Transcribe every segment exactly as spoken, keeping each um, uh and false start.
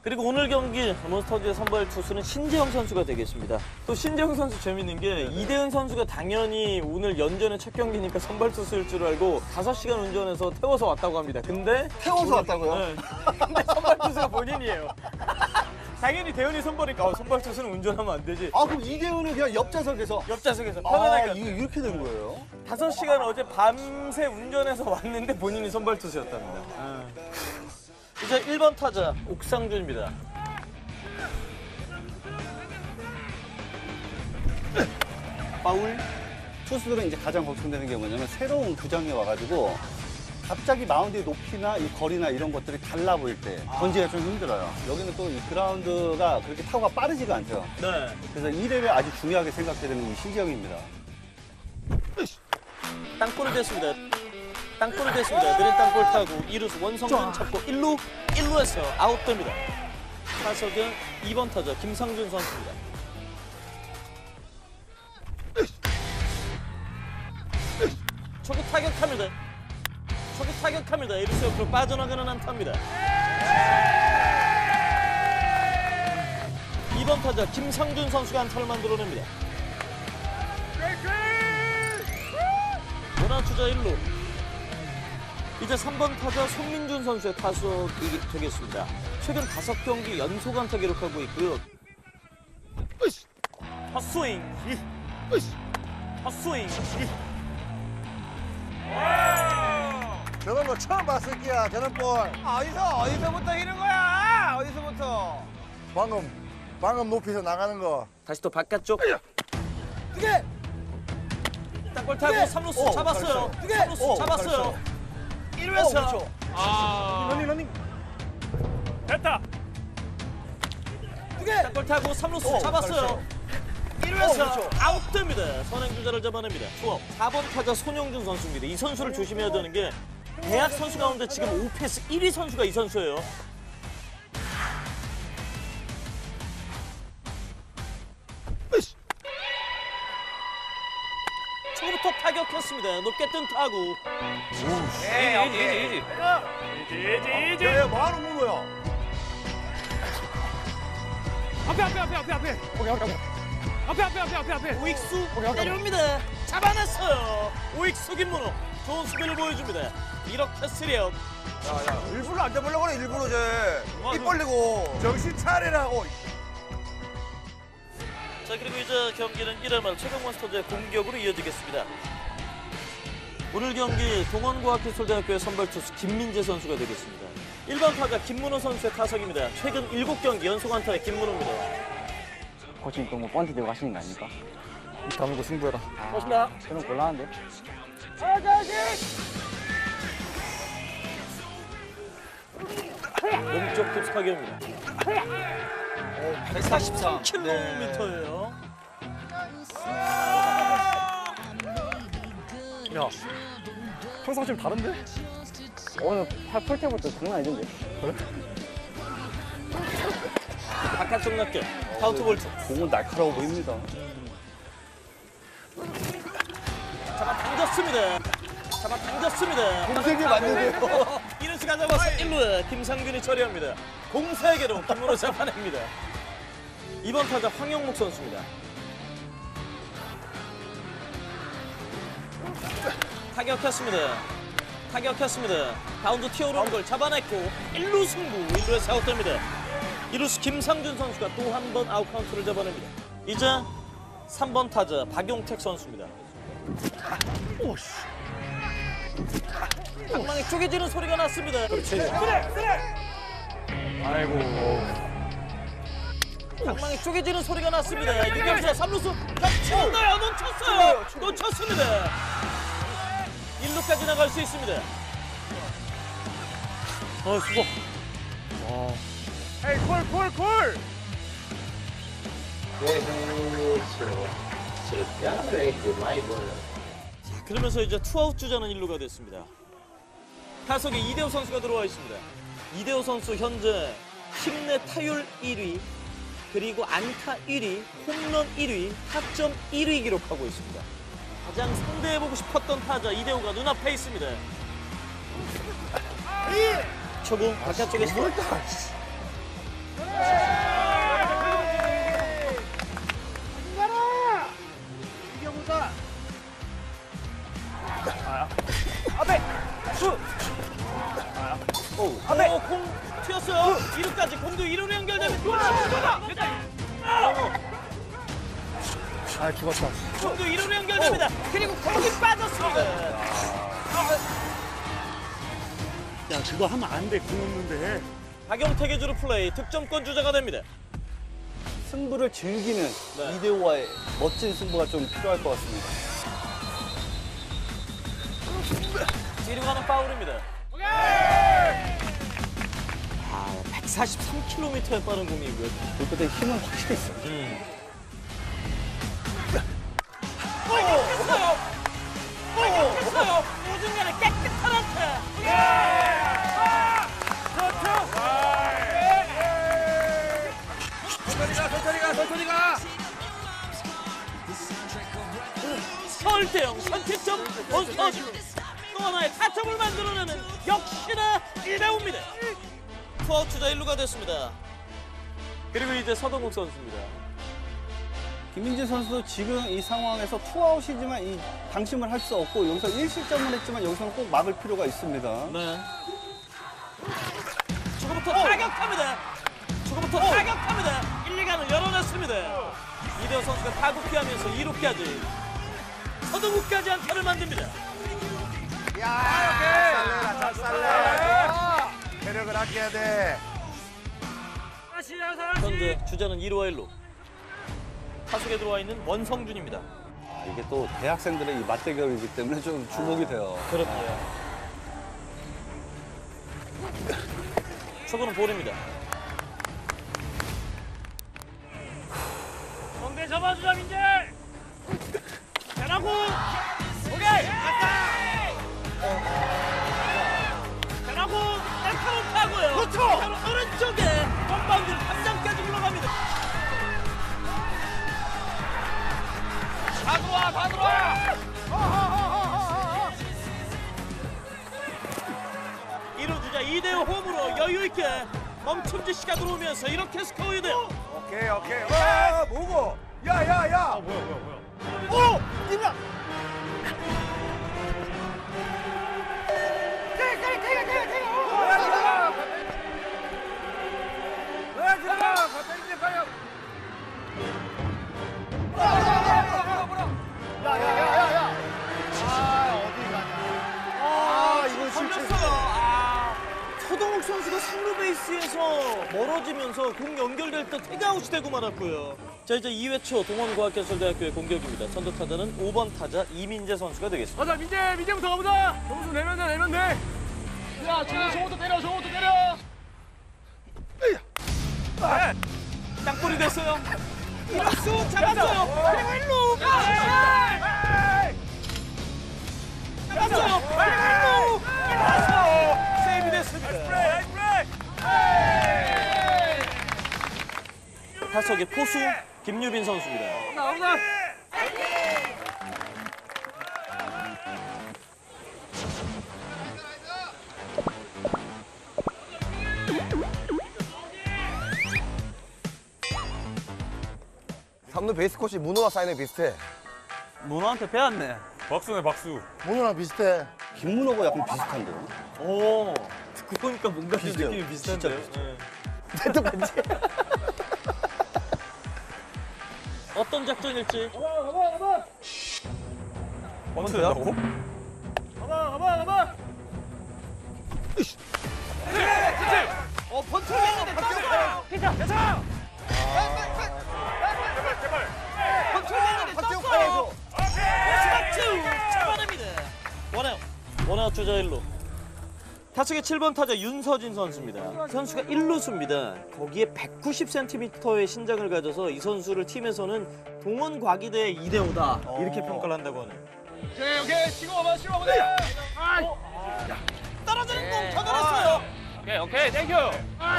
그리고 오늘 경기 몬스터즈의 선발 투수는 신재영 선수가 되겠습니다. 또 신재영 선수 재밌는 게 이대은 선수가 당연히 오늘 연전의 첫 경기니까 선발 투수일 줄 알고 다섯 시간 운전해서 태워서 왔다고 합니다. 근데 태워서 왔다고요? 네. 근데 선발 투수가 본인이에요. 당연히 대은이 선발이니까 어, 선발 투수는 운전하면 안 되지. 아 그럼 이대은은 그냥 옆좌석에서? 옆좌석에서 아 편안하게 이게 이렇게 된 거예요? 다섯 시간 어제 밤새 운전해서 왔는데 본인이 선발 투수였답니다. 아. 이제 일 번 타자 옥상준입니다. 파울. 투수들은 이제 가장 걱정되는 게 뭐냐면 새로운 구장에 와가지고 갑자기 마운드의 높이나 이 거리나 이런 것들이 달라 보일 때 던지기가 좀 힘들어요. 여기는 또 이 그라운드가 그렇게 타구가 빠르지가 않죠. 네. 그래서 이 례를 아주 중요하게 생각해야 되는 이 신지영입니다. 땅볼이 됐습니다. 땅볼이 됐습니다. 느린 땅볼 타고 이루수 원성준 잡고 일 루, 일 루에서 아웃됩니다. 타석은 이 번 타자 김상준 선수입니다. 초구 타격합니다. 초구 타격합니다. 이루수 옆으로 빠져나가는 안타입니다. 이 번 타자 김상준 선수가 안타를 만들어냅니다. 원아웃주자 일 루. 이제 삼 번 타자 손민준 선수의 타석이 되겠습니다. 최근 다섯 경기 연속 안타 기록하고 있고요. 헛스윙. 헛스윙. 저런 거 처음 봤을 게야, 저런 볼. 어디서 어디서부터 이런 거야? 어디서부터? 방금, 방금 높이서 나가는 거. 다시 또 바깥쪽. 그게 땅볼 타고 삼 루수 잡았어요. 삼 루수 잡았어요. 일 루에서. 아. 러닝, 러닝. 됐다. 그게 땅볼 타고 삼 루수 잡았어요. 일 루에서 아웃됩니다. 선행주자를 잡아냅니다. 투아웃. 사 번 타자 손영준 선수입니다. 이 선수를 조심해야 되는 게 대학 선수 가운데 지금 오피에스 일 위 선수가 이 선수예요. 초부터 타격했습니다. 높게 뜬 타구. 에이, 이지, 이지, 이지. 이지, 이지. 야, 야, 뭐하는 거야? 앞에, 앞에, 앞에, 앞에, 앞에. 오케이, 오케이, 오케이. 앞에, 앞에, 앞에, 앞에, 앞에. 오익수 내려옵니다. 잡아냈어요. 오익수 김문호. 좋은 수비를 보여줍니다. 이렇게 쓰리아웃. 야, 야, 일부러 안 잡으려고 그래, 일부러 쟤. 입 벌리고. 정신 차리라고. 자, 그리고 이제 경기는 일 회 말 최강 몬스터즈의 공격으로 이어지겠습니다. 오늘 경기 동원과학기술대학교의 선발 투수 김민재 선수가 되겠습니다. 일 번 타자 김문호 선수의 타석입니다. 최근 일곱 경기 연속 안타의 김문호입니다. 코치님 또 뭐 번트 대고 가시는 거 아닙니까? 다물고 승부해라. 고맙습니다. 저는 곤란한데. 몸쪽 깁스 타격입니다. 백사십삼 킬로미터예요. 야, 평소랑 좀 다른데? 오늘 팔풀 때부터 장난 아니던데. 바깥쪽 낮게 카운트 볼트. 공은 날카로워 보입니다. 잡아 당겼습니다. 잡아 당겼습니다. 공세기 맞는데요? 이루수가 잡아서 일 루에 김상균이 처리합니다. 공세개로 김문호 잡아냅니다. 이 번 타자 황영목 선수입니다. 타격했습니다. 타격했습니다. 바운드 튀어오르는 걸 잡아냈고 일 루 승부. 일 루에서 아웃됩니다. 이루수 김상준 선수가 또 한 번 아웃 카운트를 잡아냅니다. 이제 삼 번 타자 박용택 선수입니다. 방망이 쪼개지는 소리가 났습니다. 그렇지. 아이고. 방망이 쪼개지는 소리가 났습니다. 유격수가 삼 루수 치웠나요? 놓쳤어요. 놓쳤습니다. 일 루까지 나갈 수 있습니다. 어, 수고. 에이, 콜, 콜, 콜. 그러면서 이제 투아웃 주자는 일 루가 됐습니다. 타석에 이대호 선수가 들어와 있습니다. 이대호 선수 현재 팀 내 타율 일 위, 그리고 안타 일 위, 홈런 일 위, 타점 일 위 기록하고 있습니다. 가장 상대해보고 싶었던 타자 이대호가 눈앞에 있습니다. 초구 바깥쪽에 스트라이크. 이 루까지 공도 이 루로 연결되면 아 죽었다. 공도 이 루로 연결됩니다. 그리고 공이 빠졌습니다. 야, 그거 하면 안 돼, 공 없는데. 박영택의 주루 플레이 득점권 주자가 됩니다. 승부를 즐기는 네. 이대호와의 멋진 승부가 좀 필요할 것 같습니다. 뒤로 가는 파울입니다. 아, 백사십삼 킬로미터의 빠른 공이고요. 골끝에 힘은 확실히 있어요. 음. 발격했어요. 발격했어요. 우중간에 깨끗한 안타. 천천히 가, 천천히 가, 천천히 가. 서울대형 선취점 원선. 또 하나의 타점을 만들어내는 역시나 이대호입니다. 투아웃 주자 일 루가 됐습니다. 그리고 이제 서동욱 선수입니다. 김민재 선수도 지금 이 상황에서 투아웃이지만 이 방심을 할 수 없고 여기서 일 실점을 했지만 여기서는 꼭 막을 필요가 있습니다. 네. 초구부터 타격합니다. 초구부터 타격합니다. 일, 이간을 열어냈습니다. 이대호 선수가 타구 피하면서 이 루까지 서동욱까지 안타를 만듭니다. 야, 작살내라, 작살내. 체력을 아껴야 돼. 현재 주자는 이 루와 일 루. 타석에 들어와 있는 원성준입니다. 아, 이게 또 대학생들의 이 맞대결이기 때문에 좀 주목이 돼요. 그렇네요. 초구는 볼입니다. 정대 잡아주자 민재. 잘하고. 오케이. 갔다. 잘하고. 날카로운 타고요. 그렇죠. 오른쪽에 원바운드를 담장까지 올라갑니다. 다 들어와, 다 들어와. 일 루 주자 이대호 홈으로 여유 있게 멈춤지 씨가 들어오면서 이렇게 스코어 이 대 영. 오케이, 오케이. 와, 뭐고? 야, 야, 야. 아, 뭐야, 뭐야, 뭐야. 오! 임라! 왜 들어가? 갑자기 이제 가요. 야야야야야! 아 어디 가냐? 아 이거 걸렸어요. 아, 서동욱 선수가 삼루 베이스에서 멀어지면서 공 연결될 때 태그아웃이 되고 말았고요. 자, 이제 이 회 초 동원과학기술대학교의 공격입니다. 선두 타자는 오 번 타자 이민재 선수가 되겠습니다. 가자, 민재, 민재부터 가보자. 점수 내면 돼, 내면 돼. 야, 저거, 저것도 때려, 저것도 때려. 땅볼이 됐어요. 이루수 잡았어요. 그리고 일 루. 잡았어요. 그리고 일 루. 이루수 세이브 됐습니다. 타석의 포수 김유빈 선수입니다. 나온다. 삼루 베이스 코치 문호와 사인이 비슷해. 문호한테 배웠네. 박수네, 박수. 문호랑 비슷해. 김문호가 약간 비슷한데요. 오, 듣고 보니까 뭔가 좀 비슷해요. 느낌이 비슷한데요. 진짜 네. 똑같지? 어떤 작전일지. 번트 된다고? 가봐, 가봐, 가봐. 어, 번트를 했는데 떴어요. 괜찮아, 괜찮아. 제발, 제발. 번트를 했는데 떴어요. 스마트 잡아냅니다. 원아웃, 원아웃 주자 일 루. 타석의 칠 번 타자 윤서진 선수입니다. 선수가 일 루수입니다. 거기에 백구십 센티미터의 신장을 가져서 이 선수를 팀에서는 동원 과기대의 이대호다 이렇게 평가를 한다고 하네요. 오케이, 오케이. 치고 와봐, 치고 와봐. 아이. 떨어지는 공 잡아냈어요. 오케이, 오케이. 땡큐. 아이.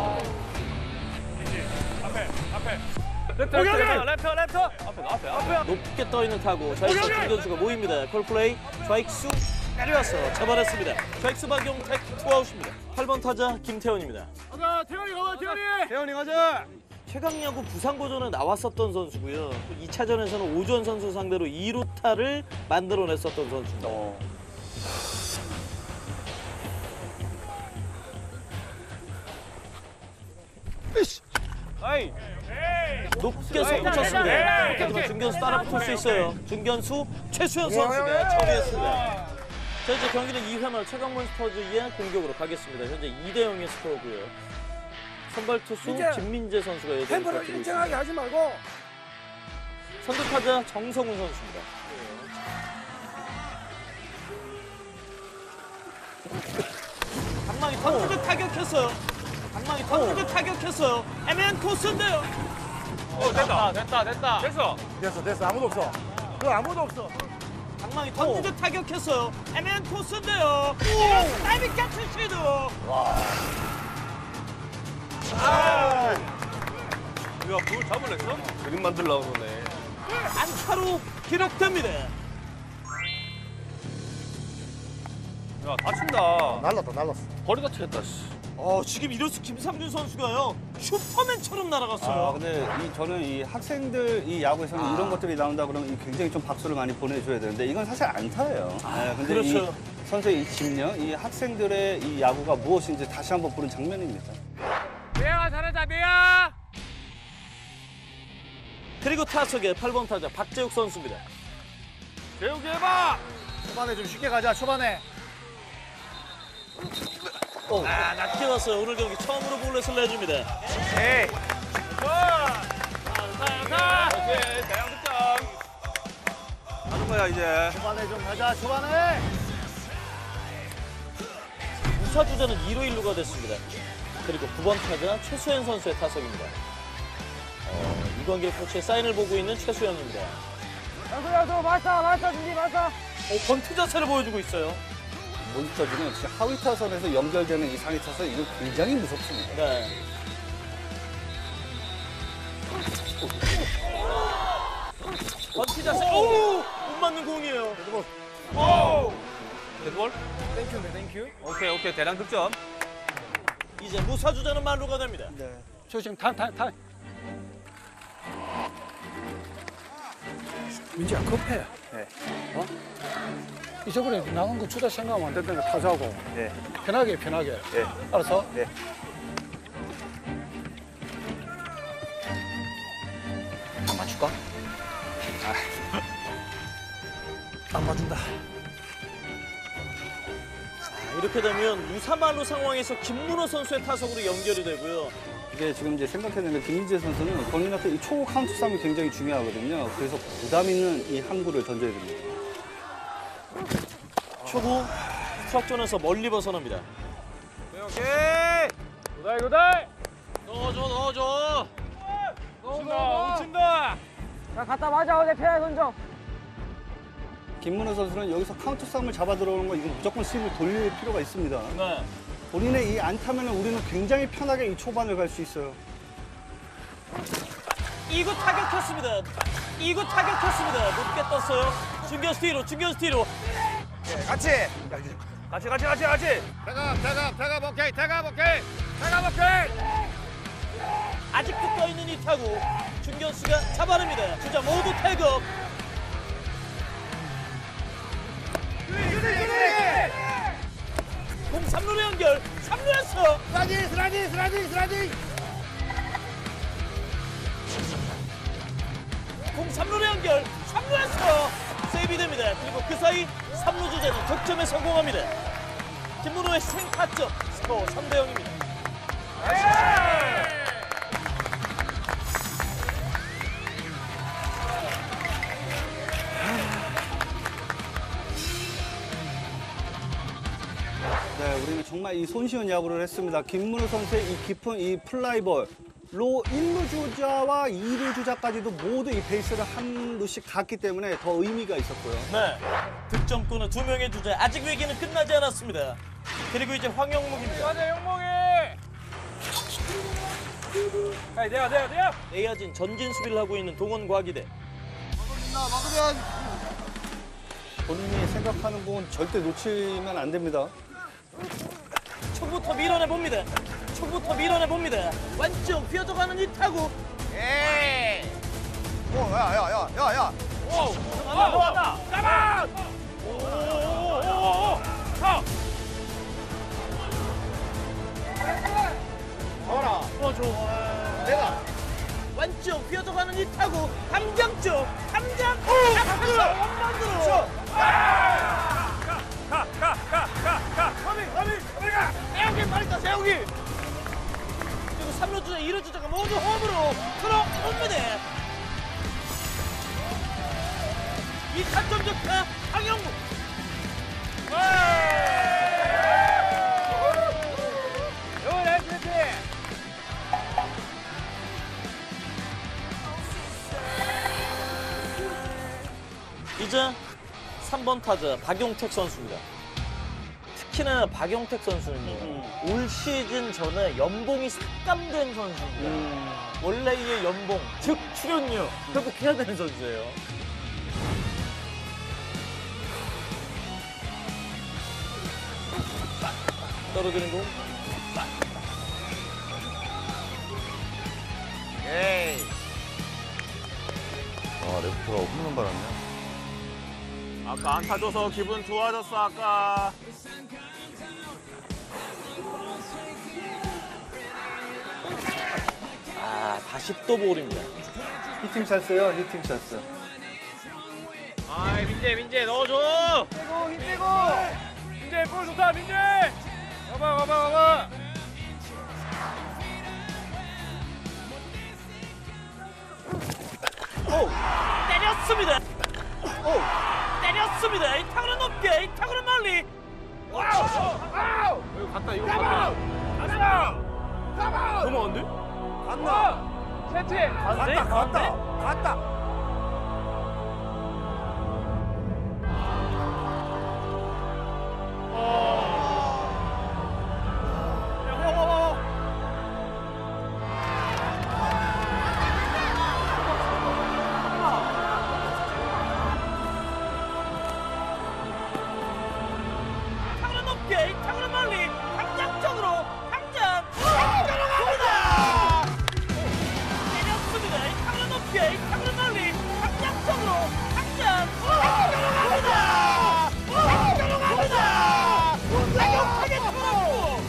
앞에, 앞에. 랩터, 랩터, 랩터, 랩터. 앞에, 앞에, 앞에. 높게 떠있는 타구 좌익수 김견수가 모입니다. 콜플레이 좌익수 때려왔어 잡아냈습니다. 좌익수 박용택 투아웃입니다. 팔 번 타자 김태원입니다. 가자, 태현이 가자, 태현이. 태현이 가자. 최강야구 부산고전에 나왔었던 선수고요. 이 차전에서는 오주원 선수 상대로 이 루타를 만들어냈었던 선수입니다. 어. 아이. 높게 솟구쳤습니다. 하지만 중견수 따라 붙을 수 있어요. 중견수 최수현 선수가 처리했습니다. 자, 이제 경기는 이 회 말 최강 몬스터즈의 공격으로 가겠습니다. 현재 이 대 영의 스코어고요. 선발 투수 김민재 선수가 여전히 템포를 버티고 일정하게 있습니다. 하지 말고. 선두 타자 정성훈 선수입니다. 방망이 던지듯 타격했어요. 방망이 던지듯 타격했어요. 애매한 코스인데요. 어, 됐다, 됐다, 됐다. 됐어. 됐어, 됐어. 아무도 없어. 그 아무도 없어. 방망이 던지듯 타격했어요. 애매한 코스인데요. 오! 다이빙 캐치 시도. 야, 그걸 잡으랬어? 그림 만들려고 그러네. 안타로 기록됩니다. 야, 다친다. 날랐다, 날랐어. 거리가 튀었다, 씨. 어, 지금 이루스 김삼준 선수가요. 슈퍼맨처럼 날아갔어요. 아, 근데 이, 저는 이 학생들 이 야구에서는 아. 이런 것들이 나온다 그러면 이 굉장히 좀 박수를 많이 보내줘야 되는데 이건 사실 안타예요. 아, 근데 그렇죠. 이 선수의 이 집념, 이 학생들의 이 야구가 무엇인지 다시 한번 보는 장면입니다. 미야, 잘하자, 미야. 그리고 타석에 팔 번 타자 박재욱 선수입니다. 재욱이 해봐. 초반에 좀 쉽게 가자, 초반에. 아, 낮게 왔어요. 오늘 경기 처음으로 볼넷을 내줍니다. 에이. 자, 자, 오케이, 대형 득점. 하는 거야, 이제. 초반에 좀 가자, 초반에. 우사 주자는 이 루 일 루가 됐습니다. 그리고 구 번 타자 최수현 선수의 타석입니다. 어, 이광길 코치의 사인을 보고 있는 최수현입니다. 야수야, 너 맞다, 맞다, 준비 맞다. 어, 번트 자세를 보여주고 있어요. 몬스터즈는 진짜 하위 타선에서 연결되는 이 상위 타선 이거 굉장히 무섭습니다. 네. 번트 자세. 오! 못 맞는 공이에요. 오! 데드볼? 땡큐인데, 땡큐. 오케이, 오케이, 대량 득점. 이제 무사 주자는 만루가 됩니다. 저 지금 타, 타, 타. 민지야, 급해. 네. 어? 이쪽으로 나간 거 주다 생각하면 안 된다니까, 타자고. 네. 편하게, 편하게. 네. 알았어? 네. 안 맞출까? 안 맞는다. 자, 이렇게 되면 유사만루 상황에서 김문호 선수의 타석으로 연결이 되고요. 이게 지금 이제 생각해내면 김민재 선수는 본인 앞에 이 초 카운트 싸움이 굉장히 중요하거든요. 그래서 부담 있는 이 항구를 던져야 됩니다. 초구 스트라이크존에서 멀리 벗어납니다. 오케이, 오케이. 고다이, 고다이. 넣어줘, 넣어줘. 넣어줘, 훔친다. 야, 갖다 맞아, 내 편에 던져. 김문호 선수는 여기서 카운트 싸움을 잡아 들어오는 거 이거 무조건 스윙을 돌릴 필요가 있습니다. 네. 본인의 이 안타면 우리는 굉장히 편하게 이 초반을 갈 수 있어요. 이 구 타격했습니다. 이 구 타격했습니다. 높게 떴어요. 중견수 뒤로, 중견수 뒤로. 같이. 같이, 같이, 같이, 같이. 대갑, 대갑, 대갑, 오케이, 대갑, 오케이. 대갑, 오케이. 아직도 떠있는 이 타구. 중견수가 잡아냅니다. 주자 모두 태급. 공 삼 루로 연결. 삼 루였어. 슬라이딩, 슬라이딩, 슬라이딩, 슬라이딩. 공 삼 루로 연결. 삼 루였어. 세이브 됩니다. 그리고 그 사이 삼 루 주자는 득점에 성공합니다. 김문호의 생타점. 스코어 삼 대 영입니다. 네, 우리는 정말 이 손쉬운 야구를 했습니다. 김문호 선수의 이 깊은 이 플라이볼. 로 일 루 주자와 이 루 주자까지도 모두 이 베이스를 한 루씩 갔기 때문에 더 의미가 있었고요. 네. 득점권은 두 명의 주자. 아직 위기는 끝나지 않았습니다. 그리고 이제 황영묵입니다. 맞아, 영목이. 아니, 내가, 내가, 내가. 내야진 전진 수비를 하고 있는 동원과기대. 나 막으면. 본인이 생각하는 공은 절대 놓치면 안 됩니다. 초부터 밀어내 봅니다. 초부터 밀어내 봅니다. 완전 휘어져가는 이 타구. 에이. 오, 야, 야, 야, 야, 야. 오, 왔다, 왔다. 잡아. 오, 오, 오, 오, 오. 가. 봐라. 어, 줘. 쪽 휘어져가는 이 타구 담장 쪽 담장 잡혔어 원바운드로 가가가가가 가미 가미 가미가 세우기 빨리 가 세우기 그리고 삼 루 주자 이 루 주자가 모두 홈으로 들어옵니다. 이 타점 좋다 황영무 요래 그렇지 이제 삼 번 타자 박용택 선수입니다. 특히나 박용택 선수는요. 올 시즌 전에 연봉이 삭감된 선수입니다. 원래 이 연봉, 즉 출연료 회복해야 되는 선수예요. 떨어지는 공. 에이. 아, 레프트가 홈런 받았네. 아까 안타 줘서 기분 좋아졌어 아까 아, 다시 또 볼입니다. 히팅 찬스요, 히팅 찬스. 아이 민재 민재 넣어줘 힘빼고 힘빼고. 민재 볼 좋다 민재 가봐 가봐 가봐 오! 때렸습니다. 오! 때렸습니다. 이 타구는 높게, 이 타구는 멀리. 이거 갔다 이거 갔다 갔다 그러면 안 돼? 갔다 채채 갔다, 갔다, 갔다. 타구는 높게, 이 타구는 멀리. 당장 쪽으로, 당장. 갑니다. 때렸습니다. 이 타구는 높게, 이 타구는 멀리. 당장 쪽으로, 당장. 갑니다. 갑니다. 강력하게 쳐놓고.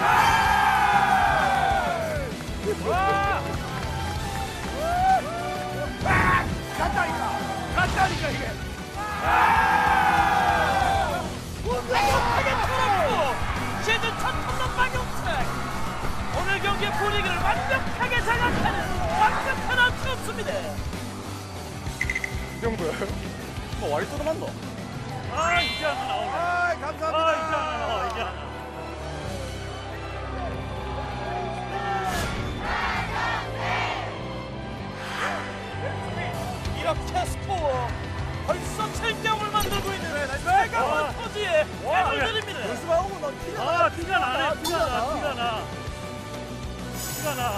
갔다니까 이게 강력하게 쳐놓고. 시즌 첫 홈런 박용택. 오늘 경기의 분위기를 완벽하게 장악하는 완벽한 아웃이었습니다. 이 정도야 뭐 와리 뜯어만다 아 이제 하나 나오네 아이, 감사합니다. 아 이제 하나 나와 이제 하나 이렇게 스코어 벌써 칠 대 영을 만들고 있는 최강원 터지의 해물들입니다. 아 티가 나네 티가 나 티가 나 티가 나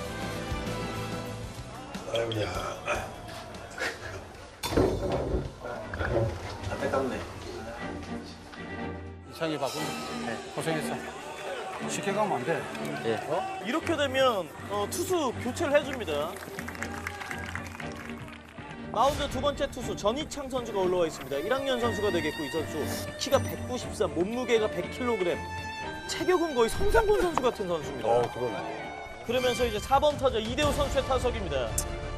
이창이 바꾸네. 고생했어. 쉽게 가면 안 돼. 이렇게 되면 어, 투수 교체를 해줍니다. 마운드 두 번째 투수 전희창 선수가 올라와 있습니다. 일 학년 선수가 되겠고 이 선수 키가 백구십삼, 몸무게가 백 킬로그램, 체격은 거의 성상군 선수 같은 선수입니다. 어, 그러네. 그러면서 이제 사 번 타자 이대호 선수의 타석입니다.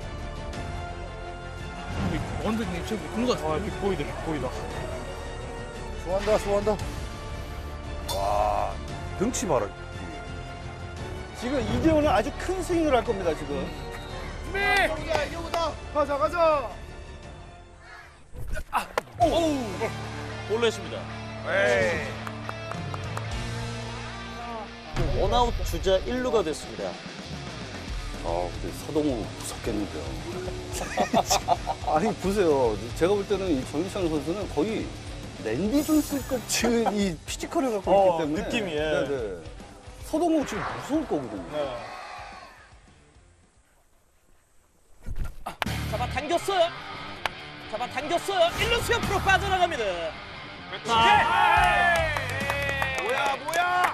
원빈이 지금 그런 거 같아 아 빅보이다 빅보이다 좋아한다, 좋아한다. 와, 등치 봐라. 지금 이대호는 아주 큰 스윙을 할 겁니다, 지금. 가자, 가자. 오우! 볼넷입니다. 에이. 원아웃 주자 일 루가 됐습니다. 아, 근데 서동우 무섭겠는데요. 아니, 보세요. 제가 볼 때는 이 정희창 선수는 거의 랜디 존스급 지금 이 피지컬을 갖고 어, 있기 때문에. 느낌이, 예. 네네. 서동우 지금 무서울 거거든요. 잡아 당겼어요. 잡아 당겼어요. 일 루수 옆으로 빠져나갑니다. 뭐야, 뭐야.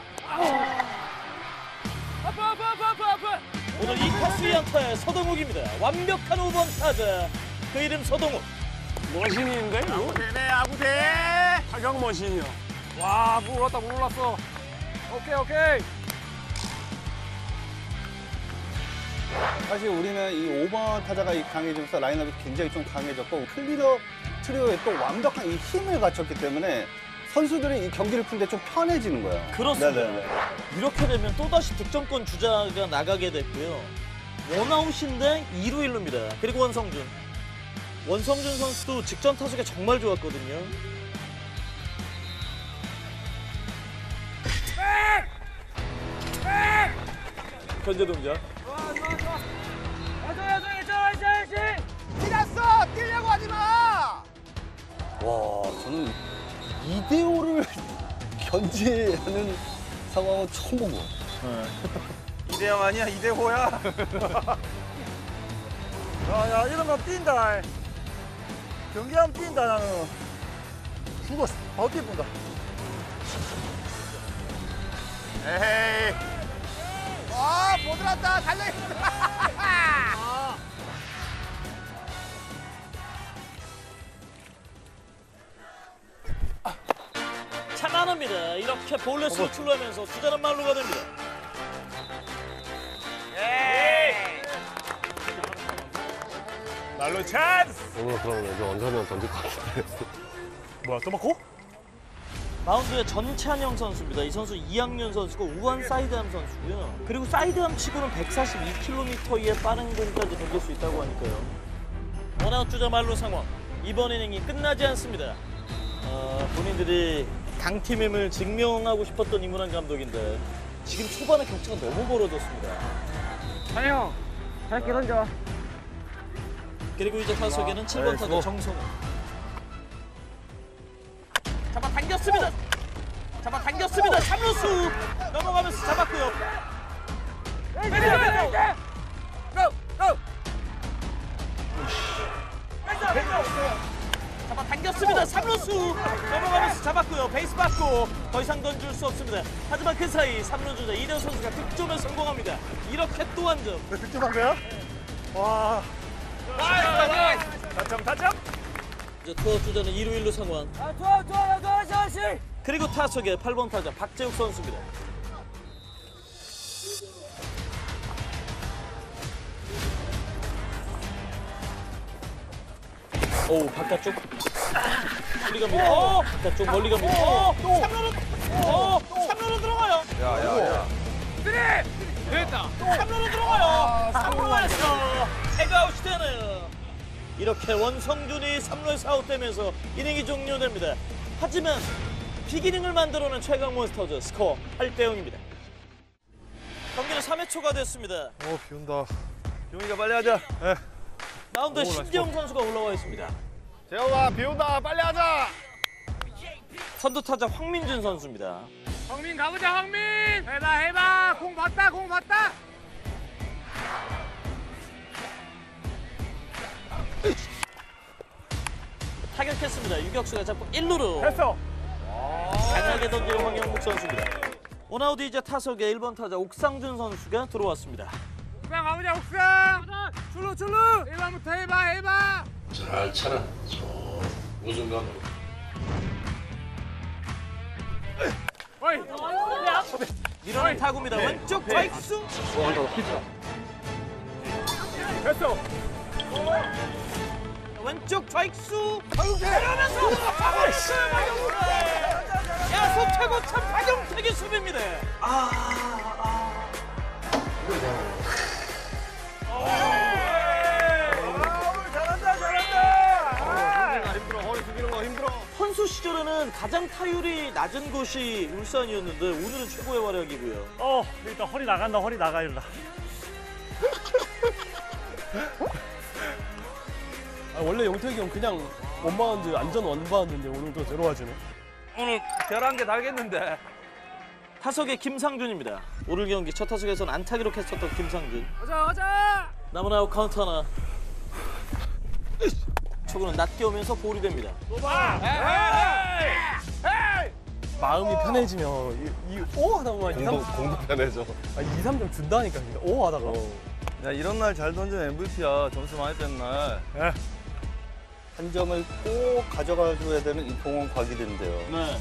아파 아파 아파 아파 아파 오늘 이 타수 이 안타의 서동욱입니다. 완벽한 오 번 타자. 그 이름 서동욱. 머신인데 이거? 아부대네 아부대 타격 머신이요 와물 올랐다 물 올랐어 오케이 오케이 사실 우리는 이 오 번 타자가 강해지면서 라인업이 굉장히 좀 강해졌고 클리너 트리오에 또 완벽한 이 힘을 갖췄기 때문에 선수들이 이 경기를 풀 때 좀 편해지는 거예요. 그렇습니다. 네네네. 이렇게 되면 또다시 득점권 주자가 나가게 됐고요. 원아웃인데 이 루 일 루입니다. 그리고 원성준. 원성준 선수도 직전 타석에 정말 좋았거든요. 현재 동작. 뛰었어! 뛰려고 하지 마! 와, 저는 이대호를 견제하는 상황은 처음 본 것 같아요. 이대형 아니야, 이대호야. 야, 야, 이런 거 뛴다. 경기하면 뛴다, 나는. 죽었어. 어깨 본다. 에헤이. 와, 못 들었다. 달려. 차단합니다. 이렇게 볼넷으로 출루하면서 주자는 말루가 됩니다. 날로 찬스. 오늘 그러면 이제 원선이 던질 것 같은데. 뭐야 또 맞고? 마운드에 전찬영 선수입니다. 이 선수 이 학년 선수고 우한 사이드암 선수고요. 그리고 사이드암 치고는 백사십이 킬로미터의 빠른 공까지 던질 수 있다고 하니까요. 원아웃 주자 말루 상황. 이번 이닝이 끝나지 않습니다. 어, 본인들이 강팀임을 증명하고 싶었던 이문환 감독인데 지금 초반에 격차가 너무 벌어졌습니다. 찬영, 짧게 던져. 그리고 이제 타석에는 칠 번 타자 정성우. 잡아 당겼습니다. 잡아 당겼습니다. 삼 루수 넘어가면서 잡았고요. 잡아 당겼습니다. 삼 루수 넘어가면서 잡았고요. 베이스 받고 더 이상 던질 수 없습니다. 하지만 그 사이 삼 루 주자 이대호 선수가 득점에 성공합니다. 이렇게 또 한 점. 득점한 거야? 와. 타점 타점. 이제 투아웃 주자는 이 루 일 루 상황. 아, 좋아, 좋아, 좋아, 좋아, 씨. 그리고 타석에 팔 번 타자 박재욱 선수입니다. 오 바깥쪽 멀리 갑니다. 오 바깥쪽 멀리 갑니다. 오 삼 루로 오 삼 루로 들어가요. 야, 야, 야. 삼 루로 들어가요. 삼 루로 했어. 태그아웃이 되네요. 이렇게 원성준이 삼 루에서 아웃되면서 이닝이 종료됩니다. 하지만 비기닝을 만들어낸 최강 몬스터즈 스코어 팔 대 영입니다. 경기는 삼 회 초가 됐습니다. 어, 비 온다. 용이가 빨리 하자. 예. 마운드에 신재영 선수가 올라와 있습니다. 재영아, 비 온다. 빨리 하자. 선두 타자 황민준 선수입니다. 황민 가보자, 황민. 해봐, 해봐. 공 봤다, 공 봤다. 타격했습니다. 유격수가 잡고 일 루로 했어. 강하게 던지는 황영묵 선수입니다. 원아웃 이제 타석에 일 번 타자 옥상준 선수가 들어왔습니다. 옥상 가보자, 옥상. 출루, 출루. 일 번부터 해봐, 해봐. 잘 차는 저 우중간으로. 어이. 밀어낸 타구입니다. 왼쪽 좌익수. 됐어. 왼쪽 좌익수. 이러면서 잡았어요 박영택. 야속 최고 참 박영택의 수비입니다. 잘한다 잘한다. 힘들어, 허리 숙이는 거 힘들어. 선수 시절에는 가장 타율이 낮은 곳이 울산이었는데 오늘은 최고의 활약이고요. 어 일단 허리 나간다 허리 나가 일라. 아, 원래 용택이 형 그냥 원바운드 안전 원바운드인데 오늘도 들어와주네. 오늘 열한 개 달겠는데. 타석의 김상준입니다. 오늘 경기 첫 타석에서는 안타 기록했었던 김상준. 가자, 가자. 남은 아웃 카운트 하나. 초구는 낮게 오면서 볼이 됩니다. 마음이 편해지면 이 오 하다 보면 이, 삼, 공도 편해져. 아, 이, 삼 점 준다니까 진짜 오 하다가. 야, 이런 날 잘 던지는 엠브이피야. 점수 많이 뺀 날. 한 점을 꼭 가져가줘야 되는 이 동원 곽일인데요. 네.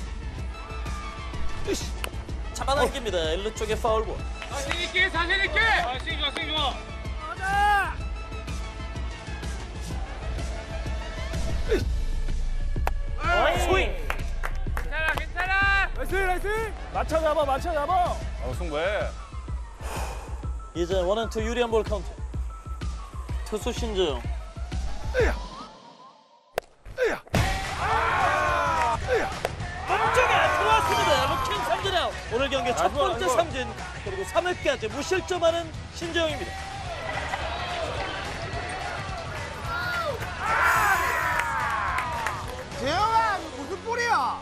잡아당깁니다. 일 루 쪽에 파울볼. 자신 있게, 자신 있게. 자신 좋아, 자신 좋아. 가자. 맞춰 잡아, 맞춰 잡아. 어, 승부해. 이제 원앤투 유리한 볼 카운트. 투수 신재영. 몸쪽에 들어왔습니다. 루킹 삼진 아웃. 오늘 경기 첫 번째 삼진 그리고 삼 회까지 무실점하는 신재영입니다. 재영아, 그 무슨 뿔이야?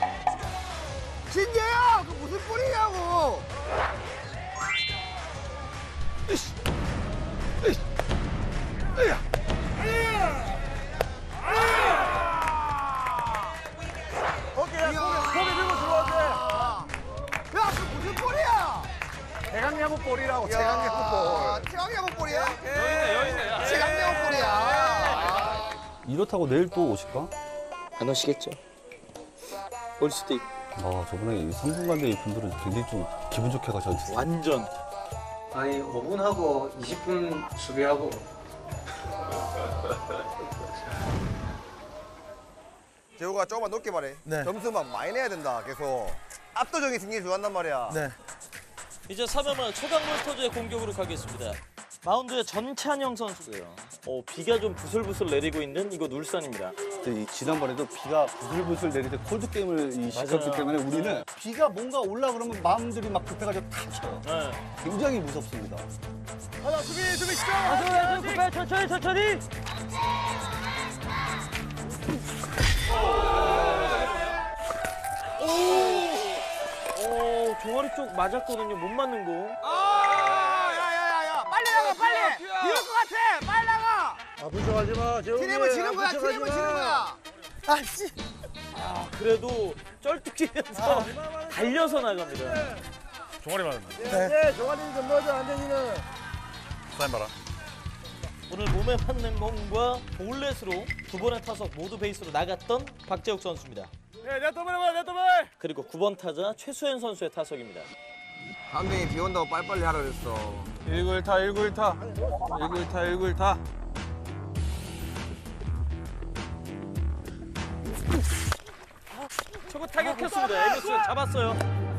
신재영, 그 무슨 뿔이냐고? 거기야, 고개, 고개 들고 들어와야 야, 그 무슨 뿔이야? 돼. 대강야구 볼이라고, 대강야구 볼. 태강야구 뿔이야? 여기네, 여기네. 태강야구 뿔이야. 이렇다고 내일 또 오실까? 안 오시겠죠? 올 수도 있고. 아, 저번에 이 삼성관대 분들은 굉장히 좀 기분 좋게 가셨는데. 완전. 아니 오 분 하고 이십 분 수비하고. 재호가 조금만 높게 말해. 점수만 많이 내야 된다, 계속. 압도적인 승리를 좋아한단 말이야. 네. 이제 삼 회말 초강 몬스터즈의 공격으로 가겠습니다. 마운드에 전찬영 선수고요. 어, 비가 좀 부슬부슬 내리고 있는 이곳 울산입니다. 이 지난번에도 비가 부슬부슬 내릴 때 콜드 게임을 이 시켰기 맞아요. 때문에 우리는 비가 뭔가 올라 그러면 마음들이 막 급해가지고 다 쳐요. 네. 굉장히 무섭습니다. 수비, 수비 시켜! 천천히 천천히 천천히. 오, 종아리 쪽 맞았거든요. 못 맞는 거. 아, 야, 야, 야, 야. 빨리 나가, 빨리! 이럴 것 같아! 빨리 나가! 아, 부정하지 마, 재훈이. 티nem을 지는 거야, 티nem을 지는 거야! 아, 그래도 쩔뚝이면서 달려서 나갑니다. 종아리 맞았나? 네, 종아리 좀 넣어줘, 안 되지는. 사인 봐라. 오늘 몸에 맞는 몸과 볼넷으로 두 번의 타석 모두 베이스로 나갔던 박재욱 선수입니다. 야, 내 더블 해봐, 내 더블. 그리고 구 번 타자 최수현 선수의 타석입니다. 감독이 비 온다고 빨리빨리 하라 그랬어. 일구 일 타, 일구 일 타. 일구 일 타, 일구 일 타. 초구 타격했습니다. 에미스가 잡았어요.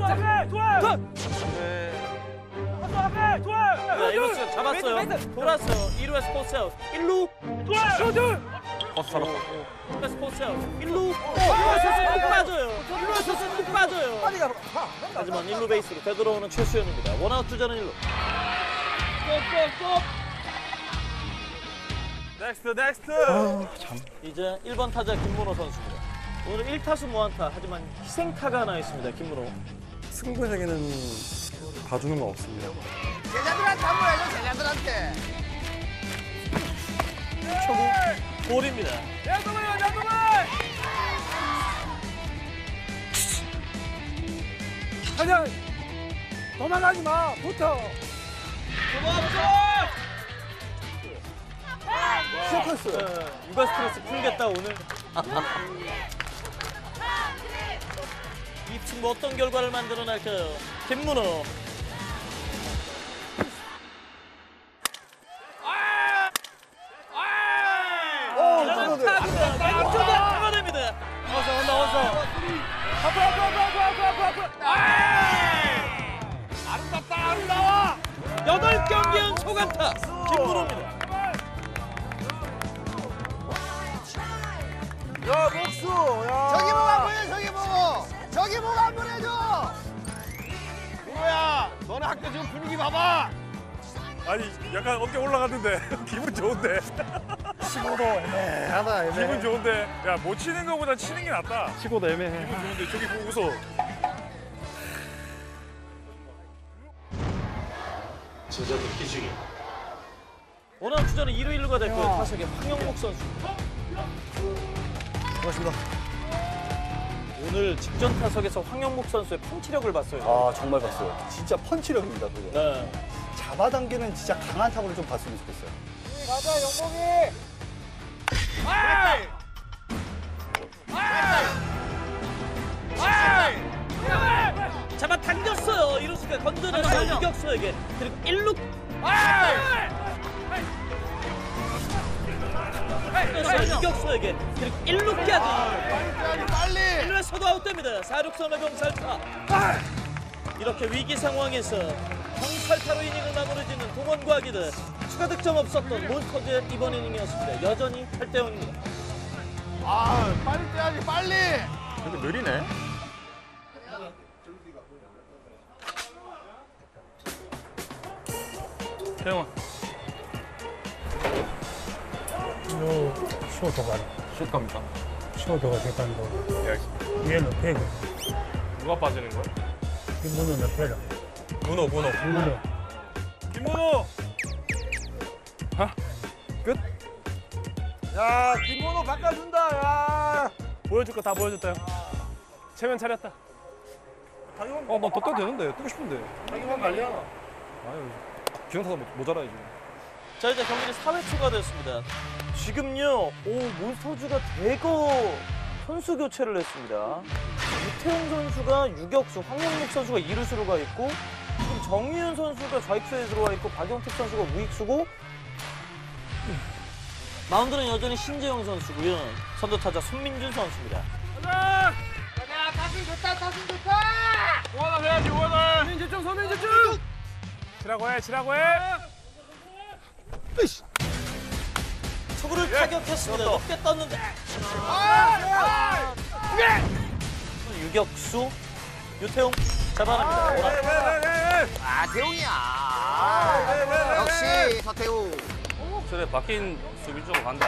네, 에미스가 잡았어요. 돌았어요. 이 루에 스포츠 아웃. 일 루. 버스 타러. 일 루에 스포츠 아웃. 일 루. 일 루에서 쏙 빠져요. 일 루에서 쏙 빠져요. 빨리 가, 가. 하지만 일 루 베이스로 되돌아오는 최수현입니다. 원아웃 주자는 일 루. 넥스트, 넥스트. 이제 일 번 타자 김문호 선수입니다. 오늘 일 타수 무안타 하지만 희생타가 하나 있습니다. 김문호. 승부에게는 봐주는 건 없습니다. 제자들한테 한 번 해줘, 제자들한테. 초구 볼입니다. 내 더블, 내 더블. 아니야, 도망가지 마, 붙어. 시작했어. 육아 스트레스 풀겠다 오늘. 이 친구 어떤 결과를 만들어낼까요? 김문호. 오, 타구가 타구됩니다. 어서, 온다, 어서. 앞으로, 앞으로, 앞으로, 앞으로, 앞으로, 앞으로. 아름답다, 아름다워. 여덟 경기연 초강타 김문호입니다. 야, 목수, 야. 저기 보고 한 번 해, 저기 보고! 저기 보고 한 번 해줘! 뭐야? 너네 학교 지금 분위기 봐봐. 아니, 약간 어깨 올라갔는데 기분 좋은데. 치고도 애매하다, 애매해. 기분 좋은데. 야, 못 치는 거보다 치는 게 낫다. 치고도 애매해. 기분 좋은데 저기 보고 웃어. 제자들 기중이 원아웃 주자는 이 루 일 루가 됐고요. 타석에 황영목 선수입니다. 고맙습니다. 오늘 직전 타석에서 황영목 선수의 펀치력을 봤어요. 아, 정말 봤어요. 진짜 펀치력입니다, 그거. 네. 잡아당기는 진짜 강한 타구를 좀 봤으면 좋겠어요. 가자, 영봉이. 잡아 당겼어요. 이루수가 건드려서 유격수에게 그리고 일 루. 유격수에게 그리고 일 루까지. 빨리, 빨리! 일 루에서도 아웃됩니다. 사, 육, 삼의 병살타. 이렇게 위기 상황에서 경찰타로 이닝을 마무리짓는 동원과학이들. 추가 득점 없었던 몬스터즈의 이번 이닝이었습니다. 여전히 팔 대 영입니다. 아, 빨리 떼야지, 빨리! 근데 느리네. 태영아. 요 쇼도가 슛 갑니까? 쇼도가 됐다는 예, 알겠습니다. 거. 얘는 배고 누가 빠지는 거야? 김문호는 배라. 문호, 문호. 김문호. 김문호! 야 김문호 바꿔준다. 야. 보여줄 거 다 보여줬다, 형. 체면 차렸다. 어, 나 떴다 되는데. 뜨고 싶은데. 자기만 관리야. 아유, 기영사가 모자라야지. 자, 이제 경기는 사 회 초가 됐습니다. 지금요, 오, 몬스터즈가 대거 선수 교체를 했습니다. 유태용 선수가 유격수, 황영목 선수가 이루수로 가 있고, 지금 정유현 선수가 좌익수에 들어와 있고, 박용택 선수가 우익수고, 마운드는 여전히 신재영 선수고요. 선두 타자 손민준 선수입니다. 오하나 해야지, 오하나! 서민지 좀, 서민지 좀! 치라고 해, 치라고 해! 초구를 타격했습니다. 높게 떴는데. 유격수 유태용 잡아냅니다. 아 태웅이야. 아, 역시 서태웅. 저래 바뀐 수비 쪽으로 간다.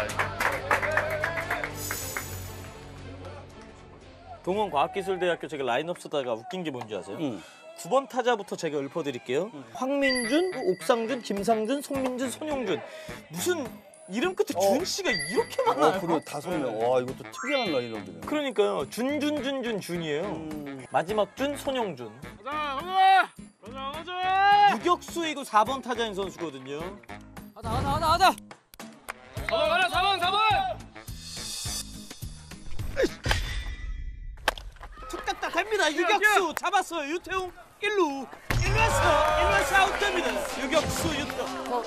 동원과학기술대학교 제가 라인업 쓰다가 웃긴 게 뭔지 아세요? 응. 구 번 타자부터 제가 읊어드릴게요. 황민준, 옥상준, 김상준, 송민준, 손용준. 무슨 이름 끝에 준 씨가 이렇게 많아요? 어, 그리고 다섯 명. 와, 이것도 특이한 라인업이네. 그러니까요. 준준준준 준이에요. 음. 마지막 준 손용준. 가자, 가자! 가자, 가자! 유격수이고 사 번 타자인 선수거든요. 가자, 가자, 가자, 가자! 사 번 가자, 사 번, 사 번! 툭딱딱 됩니다. 유격수 잡았어요. 유태웅 일 루. 일 루에서 일 루에서 아웃됩니다. 유격수 유태웅.